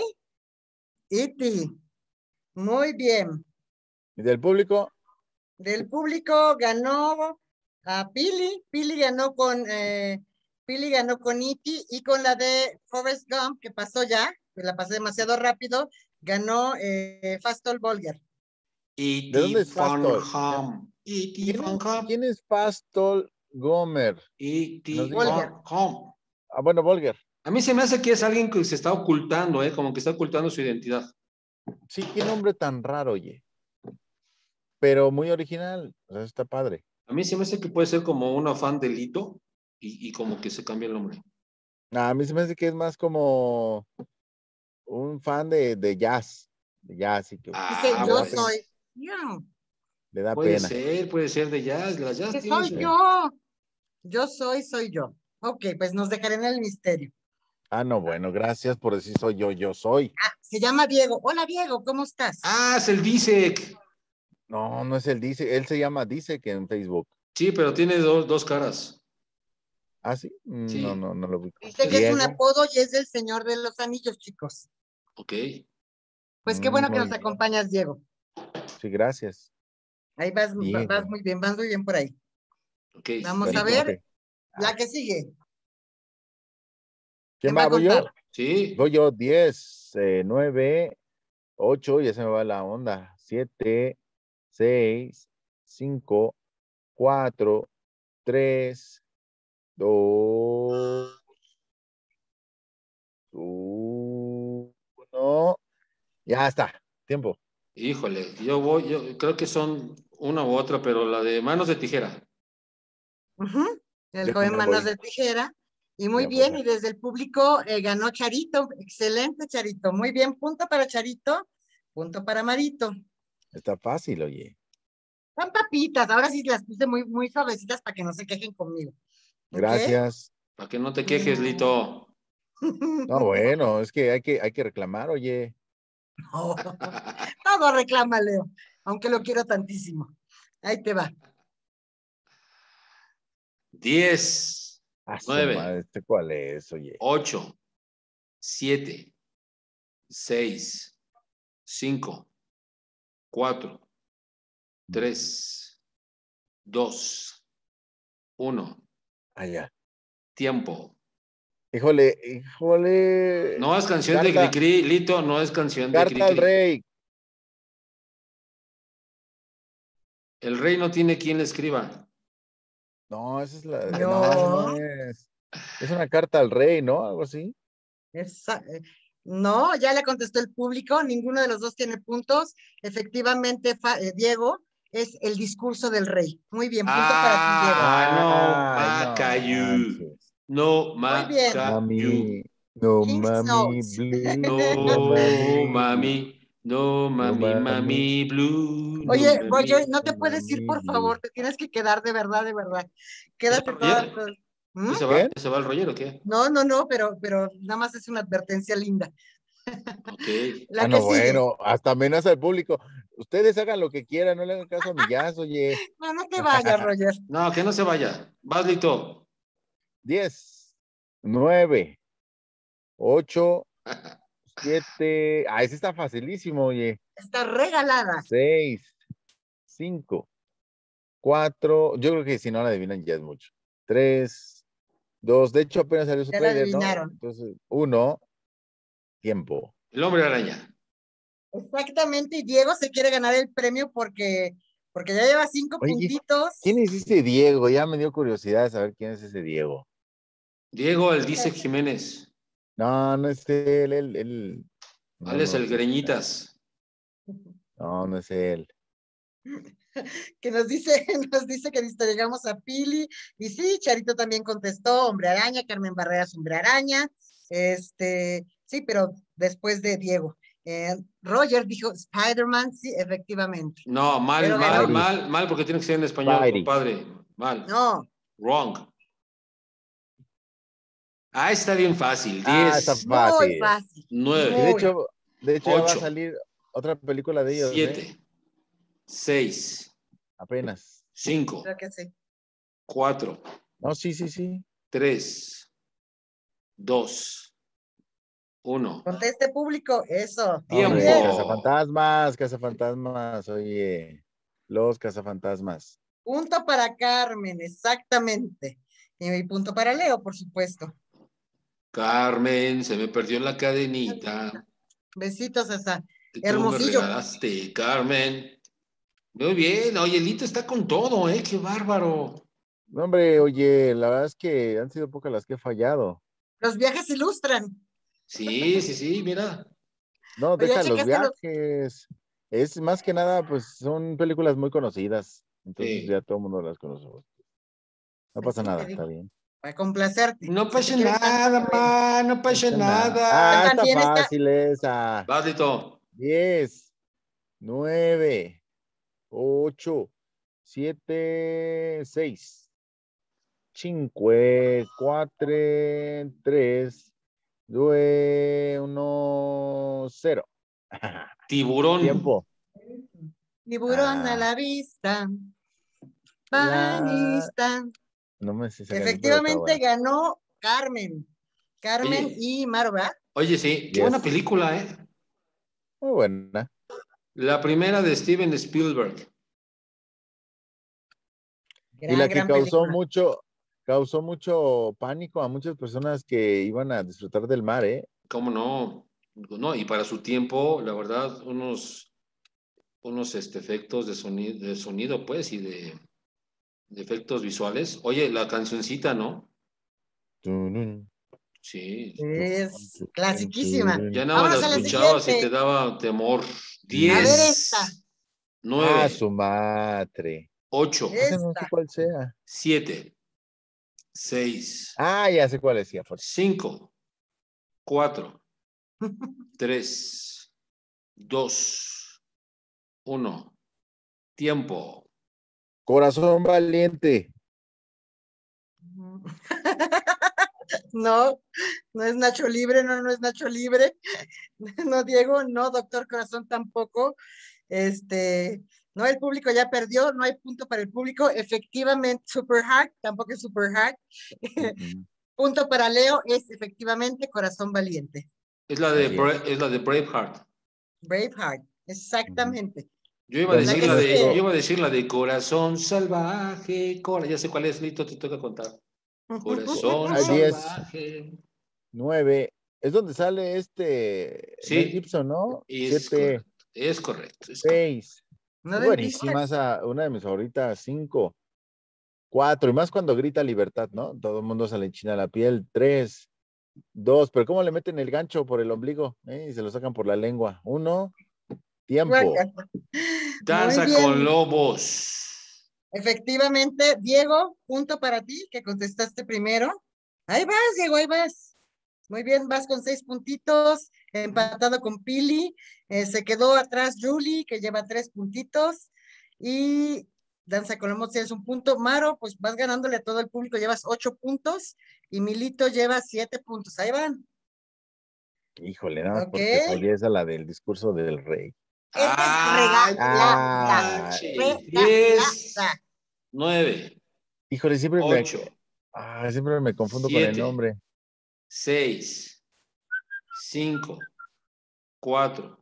Iti, muy bien. ¿Y del público? Del público ganó a Pili. Pili ganó con eh, Pili ganó con Iti y con la de Forrest Gump, que pasó ya, que la pasé demasiado rápido, ganó eh, Fastol Bolger. ¿De dónde E T. es Van Fastol? Ya. Ham. E T. ¿Quién Van es, Ham. quién es Fastol Gomer? E Que nos T. diga. Bolger. Van Ham. Ah, bueno, Volger. A mí se me hace que es alguien que se está ocultando, ¿eh? Como que está ocultando su identidad. Sí, qué nombre tan raro, oye. Pero muy original. O sea, está padre. A mí se me hace que puede ser como un afán delito y, y como que se cambia el nombre. Ah, a mí se me hace que es más como un fan de, de jazz. De jazz, y que Dice, Ah, le yo da pena. soy. pues Yo, Le da puede pena. ser, puede ser de jazz. La jazz que tiene soy su... Sí. yo. Yo soy, soy yo. Ok, pues nos dejaré en el misterio. Ah, no, bueno, gracias por decir soy yo, yo soy. Ah, se llama Diego. Hola, Diego, ¿cómo estás? Ah, es el Disec. No, no es él, dice, él se llama Dice que en Facebook. Sí, pero tiene dos, dos caras. Ah, sí, Mm, no, Sí, no, no lo ubico. Dice que es un Diego, apodo y es del Señor de los Anillos, chicos. ok. Pues qué Mm, bueno que muy nos bien. acompañas, Diego. Sí, gracias. Ahí vas, va- vas Diego, muy bien, vas muy bien por ahí. Ok, Vamos a listo. ver perfecto. la que sigue. ¿Quién ¿Quién va va? a ¿Voy contar? yo? Sí, Voy yo, diez, eh, nueve, ocho, ya se me va la onda. Siete, seis, cinco, cuatro, tres, dos, uno. Ya está. Tiempo. Híjole, yo voy, yo creo que son una u otra, pero la de manos de tijera. Ujú. El Yo joven también Manos voy. de Tijera. Y muy Ya fue. bien, y desde el público eh, ganó Charito. Excelente, Charito. Muy bien, punto para Charito, punto para Marito. Está fácil, oye. Son papitas, ahora sí las puse muy, muy suavecitas para que no se quejen conmigo. ¿Ok? Gracias. Para que no te quejes, Mm. Lito. No, bueno, es que hay que, hay que reclamar, oye. No, todo reclama, Leo, aunque lo quiero tantísimo. Ahí te va. Diez, A su madre, nueve, ¿este cuál es, oye? ocho, siete, seis, cinco, cuatro, tres, dos, uno. Allá. Tiempo. Híjole, híjole. No es canción de Carta, Cricri, Lito, no es canción de carta al Cricri. rey. El rey no tiene quien le escriba. No, esa es la. No, esa no No, es. Es una carta al rey, ¿no? Algo así. esa- eh, no, ya le contestó el público, ninguno de los dos tiene puntos. Efectivamente, fa- eh, Diego, es el discurso del rey. Muy bien, punto para ti, Diego. Ah, no, Ay, no Macayu. manches. No, Muy bien, Macayu. Mami, no King's mami Notes. blue, no No, mami blue, mami. No, no mami, mami, mami blue. No, Oye, Roger, mami. no no te puedes ir, mami por blue. favor, te tienes que quedar de verdad, de verdad. ¿Ya se Quédate va toda. Roger? toda- ¿Mm? ¿Ya se va? ¿Quién? ¿Ya se va el Roger o qué? No, no, no, pero, pero nada más es una advertencia linda. Ok. La Ah, que no, sigue. bueno, hasta amenaza al público. Ustedes hagan lo que quieran, no le hagan caso a mi jazz, oye. No, no te vayas, Roger. No, que no se vaya. Vas, Lito. Diez, nueve, ocho, siete. Ah, ese está facilísimo, oye. Está regalada. Seis, cinco, cuatro. Yo creo que si no la adivinan ya es mucho. Tres, dos. De hecho, apenas salió su Ya la trailer, ¿no? adivinaron. Entonces, uno, tiempo. El hombre araña. Exactamente, y Diego se quiere ganar el premio porque, porque ya lleva cinco Oye, puntitos. ¿quién es ese Diego? Ya me dio curiosidad de saber quién es ese Diego. Diego, el dice Jiménez. No, no es él, él, él. No, Alex no el sé. Greñitas. No, no es él. Que nos dice, nos dice que distraigamos a Pili, y sí, Charito también contestó, Hombre Araña, Carmen Barreras, Hombre Araña, este, sí, pero después de Diego. Eh, Roger dijo Spider-Man, sí, efectivamente, No, mal, pero mal, ganó, Spidey, mal, mal, porque tiene que ser en español, Spidey. compadre. Mal. no, Wrong. Ah, está bien fácil. Ah, está Diez, muy fácil. fácil, Y de nueve, muy, hecho, de hecho ya va a ocho, salir otra película de ellos, ¿eh? siete, seis, Apenas. cinco, creo que sí. cuatro, No, sí, sí, sí. tres, dos, uno. Conteste público, eso, muy Hombre, bien, Tiempo. cazafantasmas, cazafantasmas, oye. Los cazafantasmas. punto para Carmen, exactamente, y punto para Leo, por supuesto. Carmen, se me perdió la cadenita Besitos hasta que tú me Hermosillo. regalaste, Carmen. Muy bien, oye, Lito está con todo, ¿eh? Qué bárbaro. No, hombre, oye, la verdad es que han sido pocas las que he fallado. Los viajes ilustran. Sí, sí, sí, mira. No, Oye, ¿ya deja los checaste los, viajes. Es más que nada, pues son películas muy conocidas. Entonces Sí. ya todo el mundo las conoce. No pues pasa sí, te nada, está digo, bien. para complacerte. No Si te pasa quieren tanto, nada, bueno. ma, no No pasa pasa nada. Pero Ah, nada. está también está, fácil esa. Vas, Lito. Diez, nueve, ocho, siete, seis, cinco, cuatro, tres, dos, uno, cero. Tiburón. Tiempo. tiburón a Ah, la vista, la... panista. No me sé esa canción, pero está Efectivamente buena. ganó Carmen. Carmen Oye, y Marva. oye, sí, qué buena Yes. película, ¿eh? Muy buena. La primera de Steven Spielberg. Y Gran, la que gran causó película. mucho, causó mucho pánico a muchas personas que iban a disfrutar del mar, ¿eh? ¿Cómo no? No, y para su tiempo, la verdad, unos, unos este, efectos de sonido, de sonido, pues, y de, de efectos visuales. Oye, la cancioncita, ¿no? Tunun, Sí. Es clasiquísima. Ya nada más Vámonos la a la escuchabas y siguiente. te daba temor. A ver Diez, esta, Ah, nueve, su madre. ocho, Ese no sé esta. cuál sea. siete, seis, Ah, ya sé cuál es, ya, fuerte. cinco, cuatro, tres, dos, uno. Tiempo. Corazón valiente. No, no es Nacho Libre, no, no es Nacho Libre. No, Diego, no, Doctor Corazón tampoco. Este, no, el público ya perdió, no hay punto para el público. Efectivamente, Super Hard, tampoco es Super Hard. Uh-uh. Punto para Leo es efectivamente Corazón Valiente. Es la de, Así es. es la de Braveheart. Braveheart, exactamente. Yo iba a Donde La decir que la de, yo sigue. iba a decir la de Corazón Salvaje. Cora, ya sé cuál es, Lito, te toca contar. Corazón Ah, diez, Salvaje. nueve. Es donde sale este Mel Sí, Gibson, ¿no? es siete, correcto. Es correcto. Es correcto. seis. No Es den buenísima pistas. esa, una de mis favoritas. cinco, cuatro. Y más cuando grita libertad, ¿no? Todo el mundo se le enchina la piel. tres, dos. Pero ¿cómo le meten el gancho por el ombligo? ¿Eh? Y se lo sacan por la lengua. uno, tiempo. Guácala. Muy Danza con bien. lobos. Efectivamente, Diego, punto para ti, que contestaste primero. Ahí vas, Diego, ahí vas. Muy bien, vas con seis puntitos, empatado con Pili. Eh, se quedó atrás Julie, que lleva tres puntitos. Y Danza con Lobos tienes un punto. Maro, pues vas ganándole a todo el público, llevas ocho puntos. Y Milito lleva siete puntos. Ahí van. Híjole, nada más Ok. porque fallé esa la del discurso del rey. Esta es Ay, no regalada. Ah, manches. Regalada. Diez, nueve, híjole, siempre me, ocho, ah, siempre me confundo con el siete, nombre. seis, cinco, cuatro,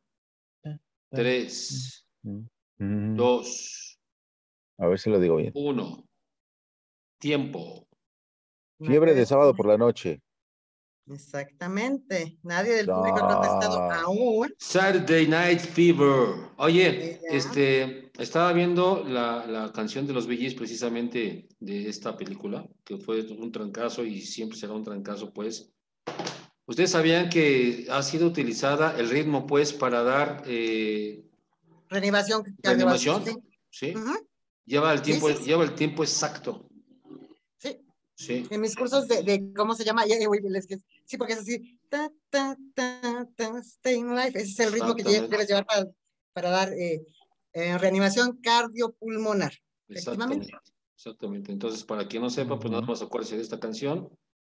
tres, Mm, dos, A ver si lo digo bien. uno. Tiempo. Fiebre de sábado por la noche. Exactamente. Nadie del público ha contestado Ah, aún. Saturday Night Fever. Oye, Ella. este, estaba viendo la, la canción de los Bee Gees precisamente de esta película, que fue un trancazo y siempre será un trancazo, pues. ¿Ustedes sabían que ha sido utilizada el ritmo, pues, para dar eh, Reanimación cardiovascular. Sí. reanimación? ¿Sí? Ujú. Lleva el Sí, tiempo, sí, sí. lleva el tiempo exacto. Sí. Sí, En mis cursos de, de ¿cómo se llama? Ya, ya, güey, es que- sí, porque es así. Ta, ta, ta, ta, stay in life. Ese es el ritmo que lle- exactamente, debes llevar para, para dar eh, eh, reanimación cardiopulmonar. Efectivamente. exactamente, exactamente. Entonces, para quien no sepa, pues nada ujú. más acuérdense de esta canción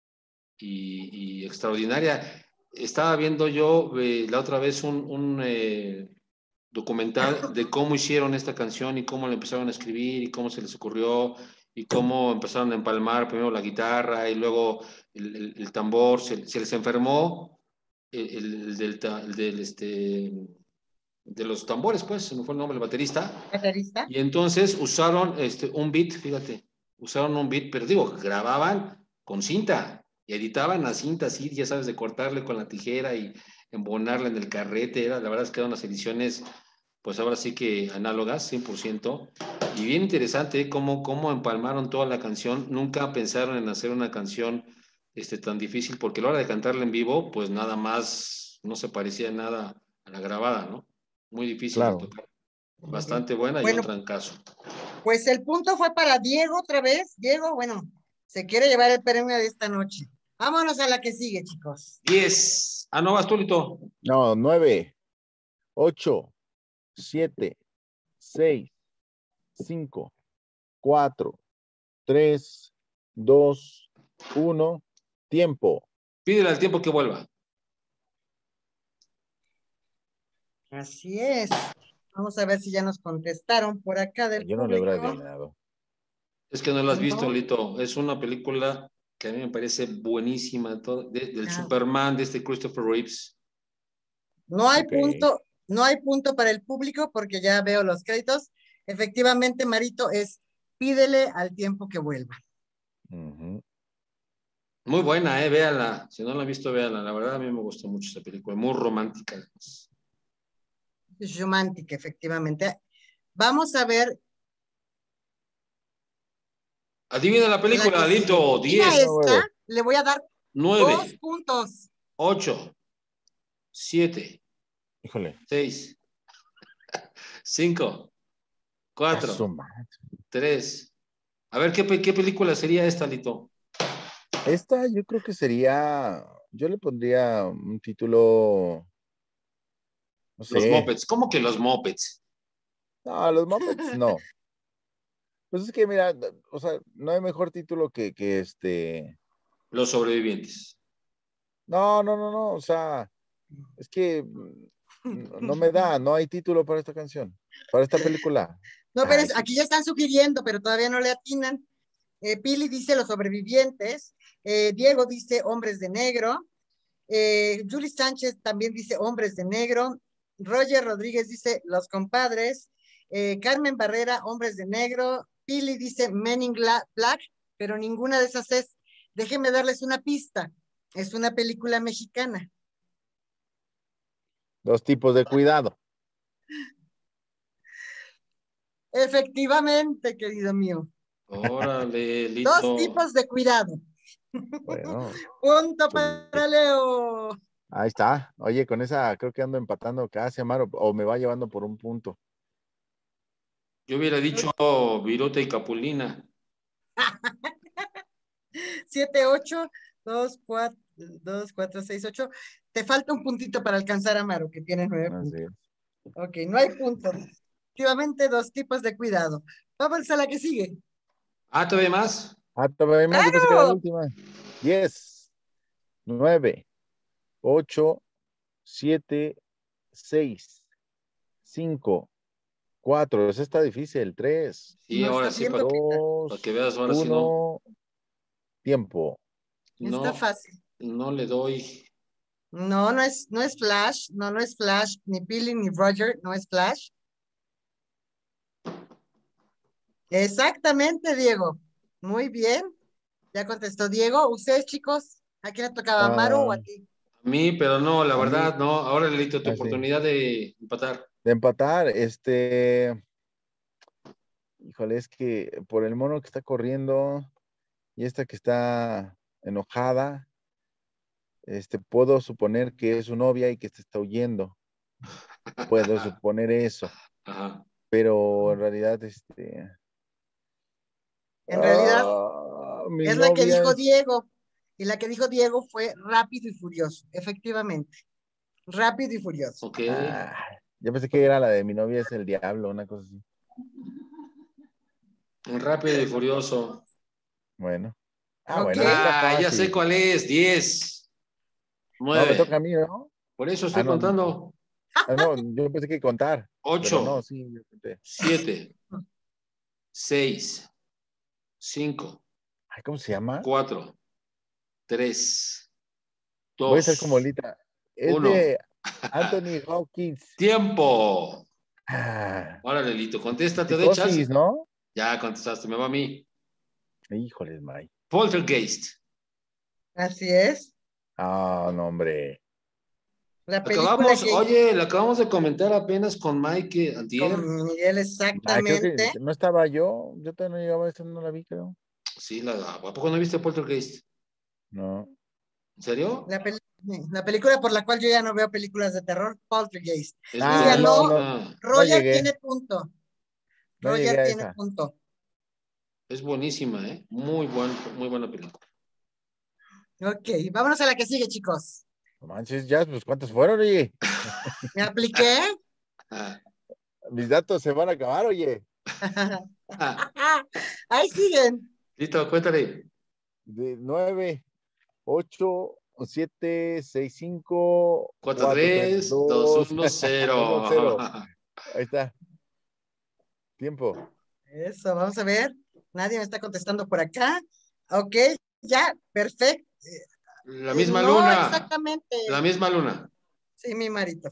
y, y extraordinaria. Estaba viendo yo eh, la otra vez un, un eh, documental de cómo hicieron esta canción y cómo la empezaron a escribir y cómo se les ocurrió y cómo empezaron a empalmar primero la guitarra y luego el, el, el tambor. Se, se, les enfermó el, el, el del, el del este, de los tambores, pues, se me fue el nombre, el baterista. ¿Baterista? Y entonces usaron este, un beat, fíjate, usaron un beat, pero digo, grababan con cinta y editaban la cinta así, ya sabes, de cortarle con la tijera y embonarla en el carrete. Era, la verdad es que eran unas ediciones, pues ahora sí que análogas, cien por ciento. Y bien interesante ¿eh? cómo, cómo empalmaron toda la canción. Nunca pensaron en hacer una canción este, tan difícil, porque a la hora de cantarla en vivo, pues nada más no se parecía nada a la grabada, ¿no? Muy difícil de Claro. tocar. Muy bien. Bastante buena y un Bueno, trancazo. pues el punto fue para Diego otra vez. Diego, bueno, se quiere llevar el premio de esta noche. Vámonos a la que sigue, chicos. diez. Ah, no, vas tú, Lito. No, nueve, ocho, siete, seis, cinco, cuatro, tres, dos, uno, tiempo. Pídele al tiempo que vuelva. Así es. Vamos a ver si ya nos contestaron por acá del Yo no le hubiera público. adivinado. Es que no la has visto, No. Lito. Es una película que a mí me parece buenísima, todo, de, del Ah, Superman de este Christopher Reeves. no hay Ok. punto, no hay punto para el público porque ya veo los créditos. Efectivamente, Marito, es pídele al tiempo que vuelva. Ujú. Muy buena, eh, véanla. Si no la han visto, véanla. La verdad, a mí me gustó mucho esta película. Muy romántica. Además. Es romántica, efectivamente. Vamos a ver Adivina la la que película, sigue. Lito. Mira diez. esta, nueve. le voy a dar nueve, Dos puntos. ocho, siete, Híjole. seis, cinco, cuatro, Asuma. tres. A ver, ¿qué, ¿qué película sería esta, Lito? Esta yo creo que sería, yo le pondría un título, no Los sé. Muppets. ¿Cómo que los Muppets? No, los Muppets no. Pues es que mira, o sea, no hay mejor título que, que este. Los sobrevivientes. No, no, no, no, o sea, es que no, no me da, no hay título para esta canción, para esta película. No, pero Ay, es- sí. aquí ya están sugiriendo, pero todavía no le atinan. Eh, Pili dice Los Sobrevivientes. Eh, Diego dice Hombres de Negro. Eh, Julie Sánchez también dice Hombres de Negro. Roger Rodríguez dice Los Compadres. Eh, Carmen Barrera, Hombres de Negro. Pili dice Men in Black, pero ninguna de esas es. Déjenme darles una pista. Es una película mexicana. Dos tipos de cuidado. Efectivamente, querido mío. Órale, Dos Lito. tipos de cuidado. Bueno, Punto pues, para Leo. ahí está. Oye, con esa creo que ando empatando casi, Amaro, o me va llevando por un punto. Yo hubiera dicho Viruta y Capulina. siete, ocho, dos, cuatro, dos, cuatro, seis, ocho. Te falta un puntito para alcanzar a Amaro, que tiene nueve puntos. Así es. Ok, no hay puntos. Efectivamente, dos tipos de cuidado. Vamos a la que sigue. Ah, ¿todavía más? Ah, todavía más, yo pensé que era la ¡Claro! última. Diez, nueve, ocho, siete, seis, cinco, cuatro. Esa está difícil. Tres, Sí, No ahora está sí, bien, para que, Pepita. para que dos, veas, ahora sí no, uno. Tiempo. Está no, fácil. no le doy. No, no es, no es Flash. No, no es Flash. Ni Billy ni Roger. No es Flash. Exactamente, Diego. Muy bien. Ya contestó Diego. ¿Ustedes, chicos? ¿A quién le tocaba, a Amaro o Ah, a ti? A mí, pero no, la a mí, verdad, no. Ahora, Lito, tu así. oportunidad de empatar. De empatar, este. Híjole, es que por el mono que está corriendo y esta que está enojada, este, puedo suponer que es su novia y que se está huyendo. Puedo suponer eso, Ajá. pero en realidad, este. En realidad, Ah, mi es la que novia dijo es. Diego. Y la que dijo Diego fue Rápido y Furioso. Efectivamente. Rápido y Furioso. Ok. Ah, yo pensé que era la de mi novia es el diablo, una cosa así. Rápido y Furioso. Bueno. Ah, Ok. bueno, está Ah, ya sé fácil. cuál es. Diez. No, me Nueve. toca a mí, ¿no? Por eso Ah, estoy no, no. contando. Ah, no, yo pensé que contar, pero no, Ocho, sí, yo conté. siete, seis, cinco, Ay, ¿cómo se llama? cuatro, tres, Voy a ser como dos, Lita. Es uno. de Anthony Hopkins. Tiempo. Ah, Órale, Lito, contesta, te doy psicosis, chance. ¿no? Ya contestaste, me va a mí. Híjoles, May. Poltergeist. Así es. Ah, no, hombre. La película Acabamos, que hizo oye, le acabamos de comentar apenas con Mike con antier. Miguel Ay, creo que exactamente. no estaba yo. Yo todavía no llegaba a esta, no la vi, creo. Sí, la, ¿a poco no viste Poltergeist? No. ¿En serio? La, pel- la película por la cual yo ya no veo películas de terror, Poltergeist. Es Y Ah, no, ganó, no, buenísima. no Roger llegué. tiene punto. No llegué Roger a tiene esa. punto. Es buenísima, ¿eh? Muy buen, muy buena película. Ok, vámonos a la que sigue, chicos. No manches, ya, pues ¿cuántos fueron, oye? ¿Me apliqué? Ah, Mis datos se van a acabar, oye. ah. Ahí siguen. Listo, cuéntale. De nueve, ocho, siete, seis, cinco, Cuatro, cuatro, tres, tres, dos, dos, uno, uno, cero. cero. Ahí está. Tiempo. Eso, vamos a ver. Nadie me está contestando por acá. Ok, ya, perfecto. La Eh, misma no luna. exactamente. La misma luna. Sí, mi marito.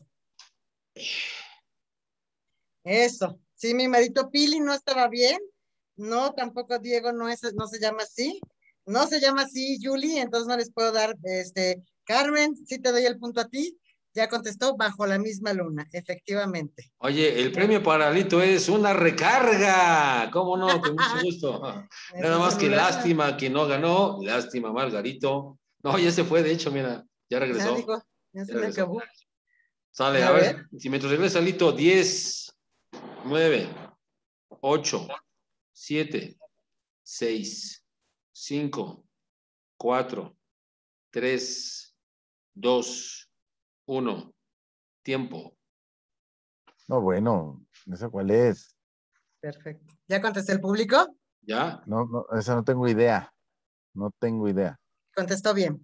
Eso. Sí, mi marito Pili no estaba bien. No, tampoco Diego no, es, no se llama así. No se llama así, Julie, entonces no les puedo dar, este, Carmen, sí te doy el punto a ti. Ya contestó bajo la misma luna, efectivamente. Oye, el Muy premio para Lito es una recarga. ¿Cómo no? Con mucho gusto. en Nada su más que celular. lástima que no ganó. Lástima, Margarito. No, ya se fue, de hecho, mira, ya Ya regresó. digo, ya se Ya me regresó. acabó. Sale, A a ver, si mientras regresa Lito, diez, nueve, ocho, siete, seis, cinco, cuatro, tres, dos, uno. Tiempo. No, bueno, ¿eso cuál es? Perfecto. ¿Ya contesté el público? ¿Ya? No, no, esa no tengo idea. No tengo idea. Contestó bien.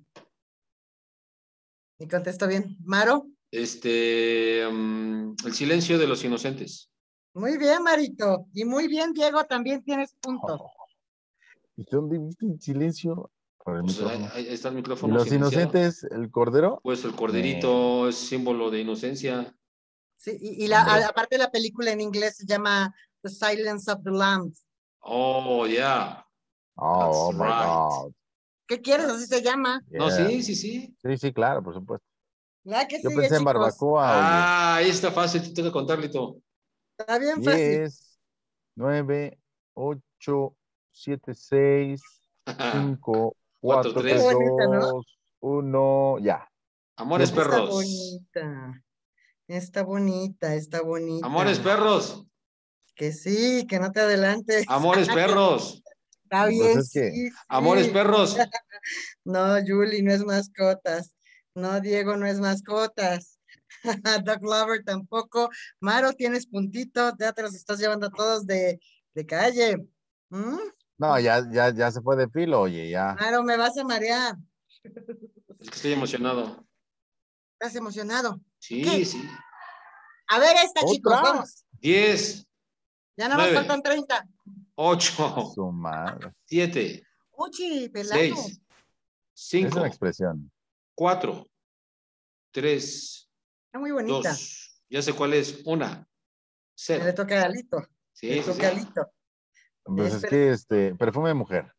Y contestó bien. Maro. Este, um, el silencio de los inocentes. Muy bien, Marito. Y muy bien, Diego, también tienes puntos. Oh, ¿y dónde viste el silencio? Por el Pues ahí, micrófono. ahí está el ¿Y micrófono los silenciado. inocentes, el cordero? Pues el Eh, corderito es símbolo de inocencia. Sí, y, y la, hombre. a- aparte la película en inglés se llama The Silence of the Lambs. Oh, yeah. Oh, That's oh my right. God. ¿Qué quieres? Así That's... se llama. No, Yeah. sí, sí, sí. Sí, sí, claro, por supuesto. Ya que Yo sigue, pensé en chicos. barbacoa, oye. Ah, ahí está fácil, te tengo que contar, Lito. Está bien fácil. Diez, nueve, ocho, siete, seis, cinco, Cuatro, cuatro, Está tres, tres. bonita, ¿no? dos, uno, ya. Amores Tiempo. Está perros. bonita. Está bonita, está Amores bonita. perros. Que sí, que no te adelantes. Amores perros. Está Pues bien, es que, sí, Amores sí. perros. No, Julie, no es mascotas. No, Diego, no es mascotas. Dog Lover tampoco. Maro, tienes puntitos, ya te los estás llevando a todos de, de calle. ¿Mm? no, ya, ya, ya se fue de filo, oye, ya. Maro, me vas a marear. Es que estoy emocionado. ¿Estás emocionado? Ok. Sí, sí. A ver esta, chicos, ¿Otra? vamos. Diez, Ya nada más nueve, faltan treinta. ocho, Su madre. siete, Uchi, pelado. seis, Es una cinco, expresión. cuatro, tres, Está muy bonita. dos. Ya sé cuál es. Una, Me le cero. toca a Alito. Sí, Le sí, sí. toca a Alito. Pues es Espera. que este, perfume de mujer.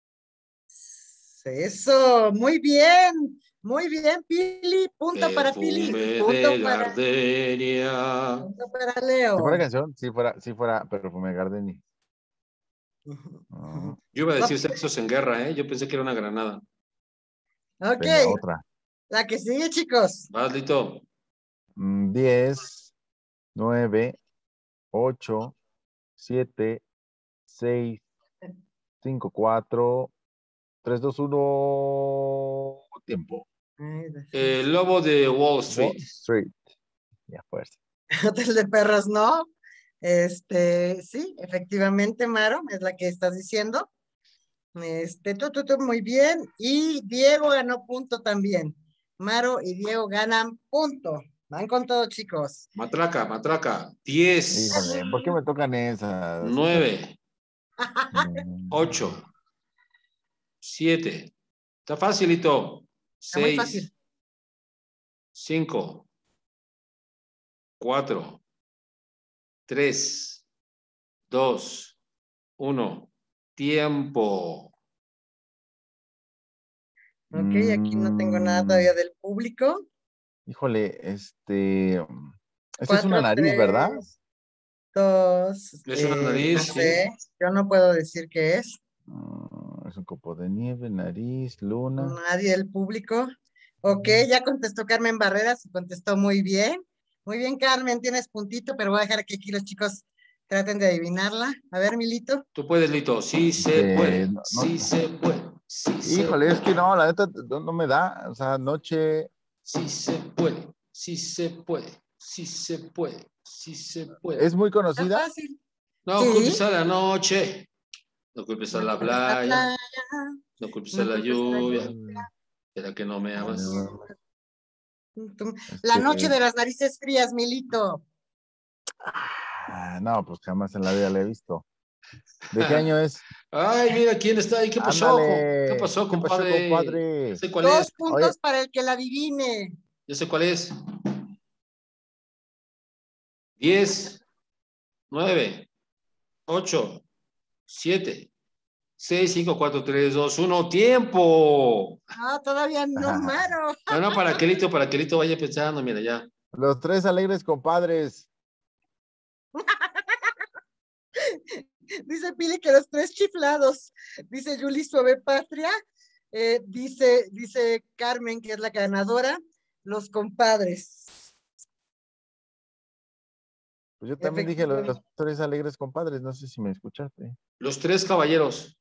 Eso, muy bien. Muy bien, Pili. Punto para Pili y Perfume punto de para, gardenia. punto para Si fuera Leo. canción, si fuera, si fuera perfume de Gardeni. Ujú, Ah, ujú. Yo iba a decir No, sexos en guerra, ¿eh? Yo pensé que era una granada. ok, tenía otra. la que sigue, chicos. Vas, Lito. Mm, diez, nueve, ocho, siete, seis, cinco, cuatro, tres, dos, uno, tiempo. Ay, de El lobo de Wall Wall Street. Street. Ya, fuerza. Hotel de perros, no. Este, sí, efectivamente, Maro, es la que estás diciendo. Este, tú, tú, tú, muy bien. Y Diego ganó punto también. Maro y Diego ganan punto. Van con todo, chicos. Matraca, matraca. Diez, Híjole, ¿por qué me tocan esas? Esas. nueve, mm, ocho, siete. Está facilito. Está muy fácil. Seis, cinco, cuatro, tres, dos, uno. Tiempo. Ok, aquí no tengo nada mm, todavía del público. híjole, este. Esta es una Cuatro, nariz, ¿verdad? tres, dos, Es una eh, no nariz, sí. sé. Yo no puedo decir qué es. Ah, es un copo de nieve, nariz, luna. Nadie del público. Ok, ya contestó Carmen Barreras y contestó muy bien. Muy bien, Carmen, tienes puntito, pero voy a dejar que aquí los chicos traten de adivinarla. A ver, Milito. Tú puedes, Lito. Sí se De, puede. no, Sí no- se puede. Sí se híjole, es que puede. no, la neta no, no me da. O sea, noche. Sí se puede. Sí se puede. Sí se puede. Sí se puede. ¿Es muy Está conocida? fácil. No culpes Sí. a la noche. No culpes a No la culpes a la playa. playa, No culpes a no la culpes a la lluvia. Mm, ¿Será que no me amas? La noche Este, de las narices frías, Milito. ah, no, pues jamás en la vida la he visto. ¿De qué año es? Ay, mira quién está ahí. ¿Qué pasó? co- ¿Qué Ándale. pasó, ¿Qué pasó, compadre? Ya compadre? sé cuál es. Dos Oye, puntos para el que la adivine. Ya sé cuál es. Diez, nueve, ocho, siete, seis, cinco, cuatro, tres, dos, uno. ¡Tiempo! No, todavía no, Maro. No, no, para que Lito, para que Lito vaya pensando, mira, ya. los tres alegres compadres. Dice Pili que los tres chiflados. Dice Julie Suave Patria. Eh, dice, dice Carmen, que es la ganadora, los compadres. Pues yo también dije los tres alegres compadres, no sé si me escuchaste. Los tres caballeros.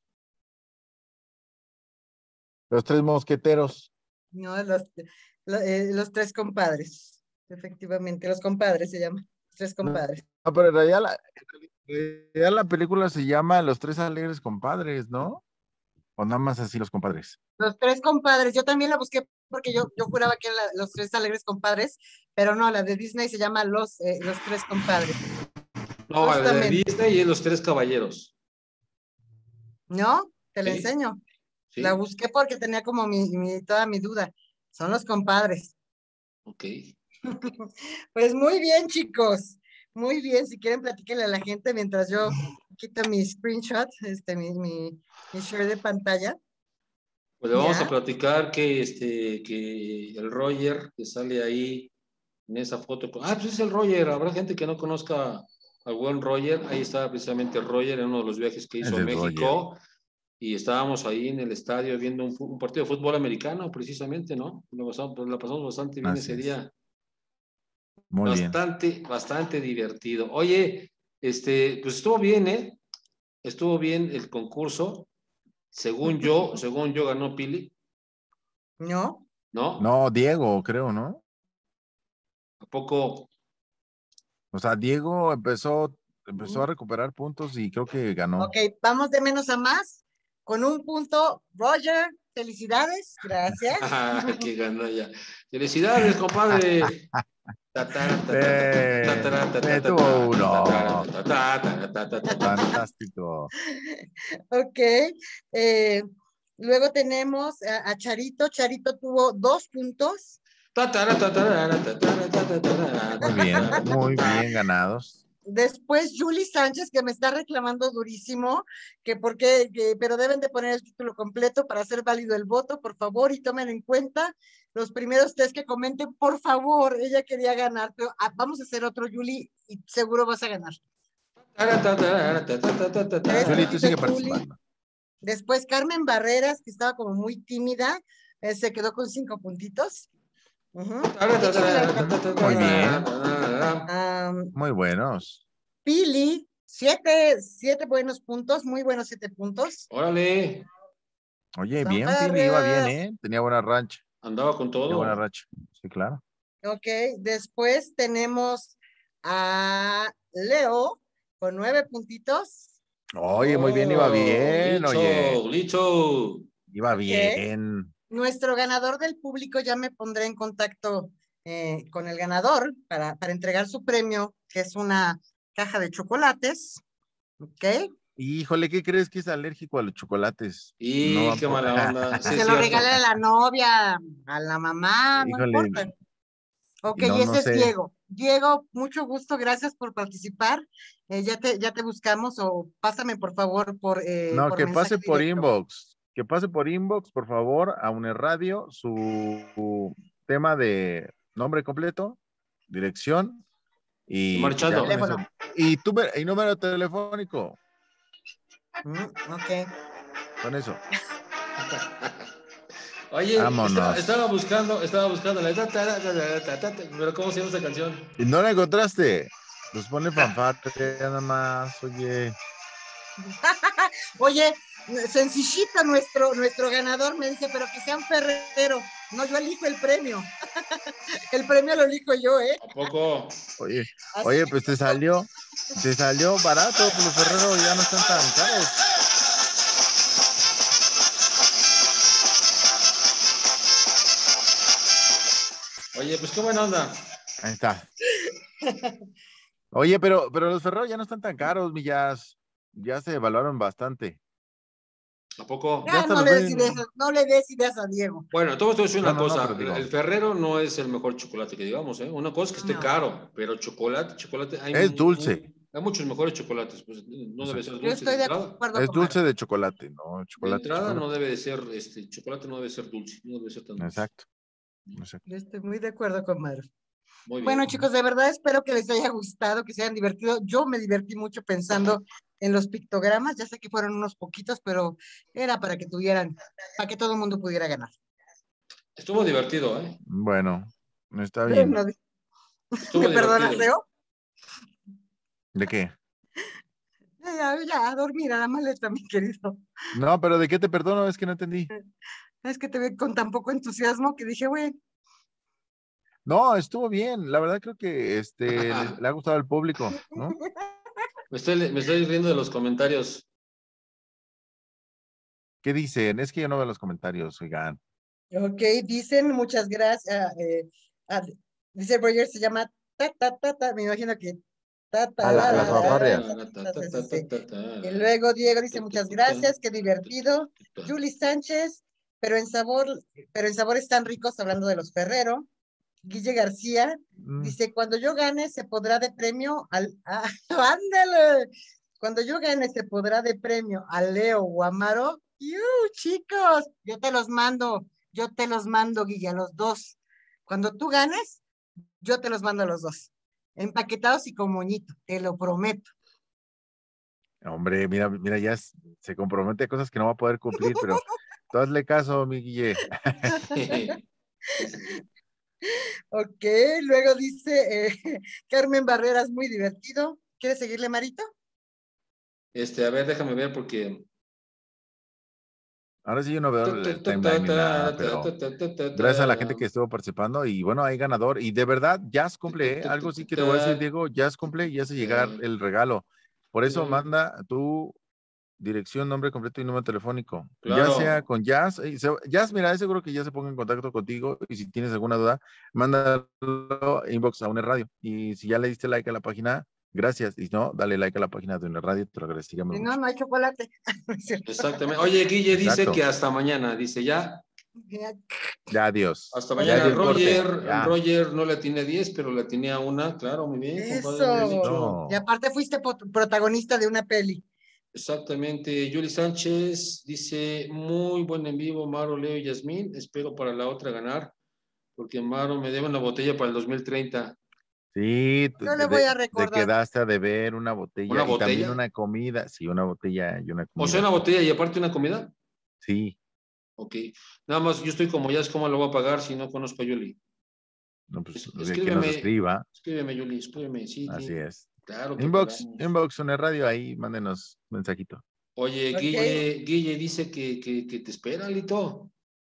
Los tres mosqueteros. No, los, lo- eh, los tres compadres. Efectivamente, los compadres se llaman. Los tres compadres. No, pero en realidad la, en realidad la película se llama Los tres alegres compadres, ¿no? O nada más así los compadres. Los tres compadres. Yo también la busqué porque yo, yo juraba que eran la- los tres alegres compadres, pero no, la de Disney se llama Los, eh, los tres compadres. No, la de Justamente. Disney y los tres caballeros. ¿No? Te la Sí. enseño. Sí. La busqué porque tenía como mi, mi- toda mi duda. Son los compadres. Ok. Pues muy bien, chicos. Muy bien. Si quieren, platíquenle a la gente mientras yo quito mi screenshot, este, mi, mi, mi share de pantalla. Pues le vamos Ya. a platicar que, este, que el Roger que sale ahí en esa foto. Ah, pues es el Roger. Habrá gente que no conozca al buen Roger. Ahí estaba precisamente Roger en uno de los viajes que hizo Ese a es México. Y estábamos ahí en el estadio viendo un, fu- un partido de fútbol americano, precisamente, ¿no? Lo pasamos, pues, la pasamos bastante bien Así ese es. día. Muy bien. Bastante, bastante divertido. Oye, este, pues estuvo bien, ¿eh? Estuvo bien el concurso. Según yo, según yo ganó Pili, ¿No? ¿no? No, Diego, creo, ¿no? ¿A poco? O sea, Diego empezó, empezó a recuperar puntos y creo que ganó. Ok, vamos de menos a más. Con un punto, Roger, felicidades, gracias. ¡Qué ganó ya! ¡Felicidades, compadre! Eh, eh, tuvo uno. Fantástico. Ok. eh, luego tenemos a, a Charito. Charito tuvo dos puntos. Muy bien, muy bien ganados. Después Julie Sánchez, que me está reclamando durísimo, que porque, que- pero deben de poner el título completo para hacer válido el voto, por favor, y tomen en cuenta los primeros tres que comenten, por favor. Ella quería ganar, pero ah, vamos a hacer otro, Julie, y seguro vas a ganar. Tres Juli, tú puntitos, sigue Julie. participando. Después Carmen Barreras, que estaba como muy tímida, eh, se quedó con cinco puntitos. Ujú. Échale la- Muy bien, Am, muy buenos. Pili, siete, siete buenos puntos, muy buenos siete puntos. Órale, Oye, Son bien, Pili, iba bien, perras. ¿eh? Tenía buena racha. andaba con Tenía buena todo. racha. Sí, claro. Ok, después tenemos a Leo con nueve puntitos. Oye, muy bien, iba Oh, bien, oye. listo, listo. Iba Ok. bien. Nuestro ganador del público, ya me pondré en contacto eh, con el ganador para, para entregar su premio, que es una caja de chocolates. Ok. Híjole, ¿qué crees que es alérgico a los chocolates? No Y va qué por... mala onda. Y Sí, se es lo cierto. regala a la novia, a la mamá, no Híjole, importa. Ok, no, y no ese es sé. Diego. Diego, mucho gusto, gracias por participar. Eh, ya te, ya te buscamos o pásame por favor por, eh, No, por que mensaje pase por directo. inbox. Que pase por inbox, por favor, a Uneradio, su, su tema de nombre completo, dirección, y pues ya Marchando. con eso. Teléfono. Y, tu, y número telefónico, Mm, ok. con eso. Oye, estaba, Vámonos. estaba buscando, estaba buscando la ta, ta, ta, ta, ta, ta, ta, pero ¿cómo se llama esta canción? Y no la encontraste. Pues ponle fanfarria nada más, oye. Oye, sencillito nuestro, nuestro ganador me dice, pero que sea un ferrero. No, yo elijo el premio. El premio lo elijo yo, ¿eh? ¿A poco? Oye, Así oye, pues te salió, te salió barato, pues los Ferrero ya no están tan caros. Oye, pues qué buena onda. Ahí está. Oye, pero, pero los Ferrero ya no están tan caros, millas. Ya se evaluaron bastante. ¿A poco? Ya ah, hasta no los le des ideas, ven. no le des ideas a Diego. Bueno, te voy a decir No, una no, no, cosa. pero digo, El Ferrero no es el mejor chocolate que digamos, ¿eh? Una cosa es que esté No, caro, pero chocolate, chocolate, hay, es mu- dulce. hay muchos mejores chocolates. Pues no debe ser Exacto. yo dulce de estoy de entrada. acuerdo Es con Maro. dulce de chocolate, no, De chocolate, entrada no chocolate. debe de ser, este, chocolate no debe ser dulce, no debe ser tan dulce. Exacto, exacto. Yo estoy muy de acuerdo con Maro. Muy bien. Bueno, chicos, de verdad espero que les haya gustado, que se hayan divertido. Yo me divertí mucho pensando en los pictogramas. Ya sé que fueron unos poquitos, pero era para que tuvieran, para que todo el mundo pudiera ganar. Estuvo divertido, ¿eh? Bueno, está Leo, bien. no, Estuvo ¿me perdonas, divertido. Leo? ¿De qué? Ya, ya, ya, a dormir a la maleta, mi querido. No, pero ¿de qué te perdono? Es que no entendí. Es que te veo con tan poco entusiasmo que dije, bueno, No, estuvo bien. La verdad creo que este le, le ha gustado al público, ¿no? Me estoy, me estoy riendo de los comentarios. ¿Qué dicen? Es que yo no veo los comentarios, oigan. ok, dicen muchas gracias. eh, ah, dice Roger, se llama ta, ta, ta, ta, me imagino que ta, ta, Ah, la- ra, las ra, ra, fanfarrias. ta, sí, sí, sí. Y luego Diego dice muchas gracias, qué divertido. Julie Sánchez, pero en sabor, pero en sabor están ricos hablando de los Ferrero. Guille García Mm, dice, cuando yo gane se podrá de premio al... ah, ándale, cuando yo gane se podrá de premio a Leo o a Maro. ¡Yu, chicos! Yo te los mando, yo te los mando, Guille, a los dos. Cuando tú ganes, yo te los mando a los dos. Empaquetados y con moñito, te lo prometo. hombre, mira, mira, ya s- se compromete a cosas que no va a poder cumplir, pero tú hazle caso, mi Guille. Sí, sí, sí. Ok, luego dice eh, Carmen Barreras, muy divertido. ¿Quieres seguirle, Marito? Este, a ver, déjame ver porque. Ahora sí yo no veo el, el timeline ni nada, pero gracias a la gente que estuvo participando y bueno, hay ganador. Y de verdad, Jazz cumple, ¿eh? Algo sí que te voy a decir, Diego, Jazz cumple y hace llegar el regalo. Por eso manda tu dirección, nombre completo y número telefónico. Ya sea Claro. con Jazz. eh, se- Jazz, mira, es seguro que ya se ponga en contacto contigo y si tienes alguna duda, mándalo inbox a una radio. Y si ya le diste like a la página, gracias. Y si no, dale like a la página de una radio, te lo agradeceríamos Si no, mucho. no hay chocolate. No es cierto. Exactamente. Oye, Guille dice Exacto. que hasta mañana. Dice ya. Ya, adiós. Hasta Ya mañana. dio el corte. Roger, Ya. Roger no le tiene diez, pero le tenía una. Claro, muy bien, compadre, bien Eso. hecho. Y No. aparte fuiste po- protagonista de una peli. Exactamente. Yuli Sánchez dice, muy buen en vivo, Maro, Leo y Yasmín. Espero para la otra ganar, porque Maro me debe una botella para el dos mil treinta. Sí, Yo le te, voy de- a te recordar. quedaste a deber una ¿Una botella y también botella? una comida. Sí, una botella y una O sea, comida. una botella y aparte una comida. Sí. Ok. Nada más, yo estoy como ya, es como lo voy a pagar si no conozco a Yuli. No, pues Es- que nos escríbeme, escriba. escríbeme, Yuli, escríbeme. Sí, Así sí, es. claro que Inbox, pagamos. inbox, una radio ahí, mándenos mensajito. Oye, Ok. Guille, Guille dice que, que, que te espera, Lito.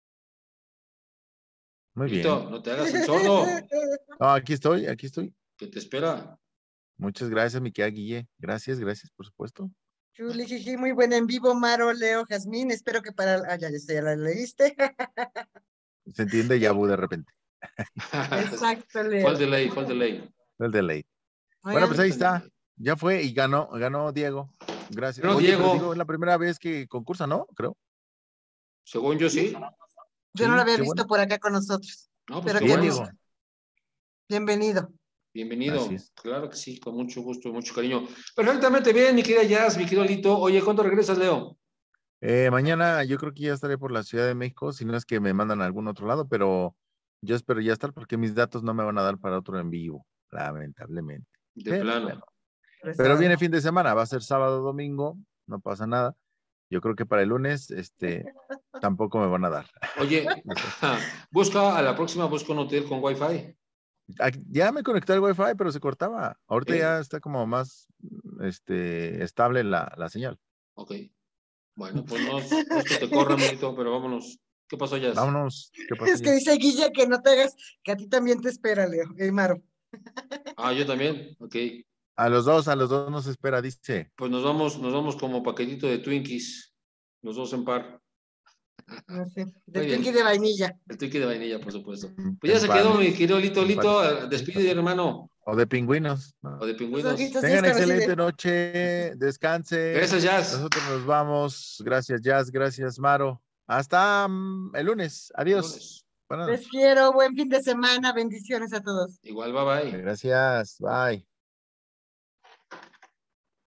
Muy bien. Lito, no te hagas el sordo, No, aquí estoy, aquí estoy. que te espera. Muchas gracias, mi querida Guille. Gracias, gracias, por supuesto. Chuli, jiji, muy buen en vivo, Maro, Leo, Jazmín. Espero que para. Ah, ya, ya, ya la leíste. Se entiende Yabu de repente. Exacto, Fue el Leo. delay, fue el delay. El delay. Bueno, Oigan, pues ahí está. Ya fue y ganó, ganó Diego. Gracias. Pero Oye, pero Diego, digo, es la primera vez que concursa, ¿no? Creo. según yo sí. yo no lo Sí, había qué visto bueno. por acá con nosotros. No, pues Pero qué qué Bien, bueno. Diego. gusto. Bienvenido. Así Bienvenido. es. Claro que sí, con mucho gusto, mucho cariño. Perfectamente bien, mi querida Jazz, mi querido Lito. Oye, ¿cuándo regresas, Leo? Eh, mañana yo creo que ya estaré por la Ciudad de México, si no es que me mandan a algún otro lado, pero yo espero ya estar porque mis datos no me van a dar para otro en vivo, lamentablemente. De Pero plano. bueno, pero Pesado. viene fin de semana, va a ser sábado, domingo, no pasa nada. Yo creo que para el lunes, este, tampoco me van a dar. Oye, No sé. busca a la próxima, busca un hotel con Wi-Fi. Ah, ya me conecté al Wi-Fi, pero se cortaba. Ahorita ¿Sí? ya está como más, este, estable la, la señal. Ok. Bueno, pues no, es no es que te corra, Milito, pero vámonos. ¿Qué pasó, Jazz? Vámonos. ¿Qué pasó Es que ya? dice Guilla que no te hagas, que a ti también te espera, Leo. Eh, Maro. Ah, yo también. Ok. A los dos, a los dos nos espera, dice. Pues nos vamos, nos vamos como paquetito de Twinkies. Los dos en par. No sé. De Muy Twinkie bien. de vainilla. El Twinkie de vainilla, por supuesto. Pues ya En se quedó, panes. mi querido Lito. En Lito, panes. despide, hermano. O de pingüinos. O ¿no? de Los pingüinos. ojitos sí Tengan están así de. excelente noche, descansen. Gracias, Jazz. Nosotros nos vamos. Gracias, Jazz. Gracias, Maro. Hasta mm, el lunes. El Adiós. lunes. Buenas Les noches. quiero. Buen fin de semana. Bendiciones a todos. Igual, bye bye. Gracias. Bye.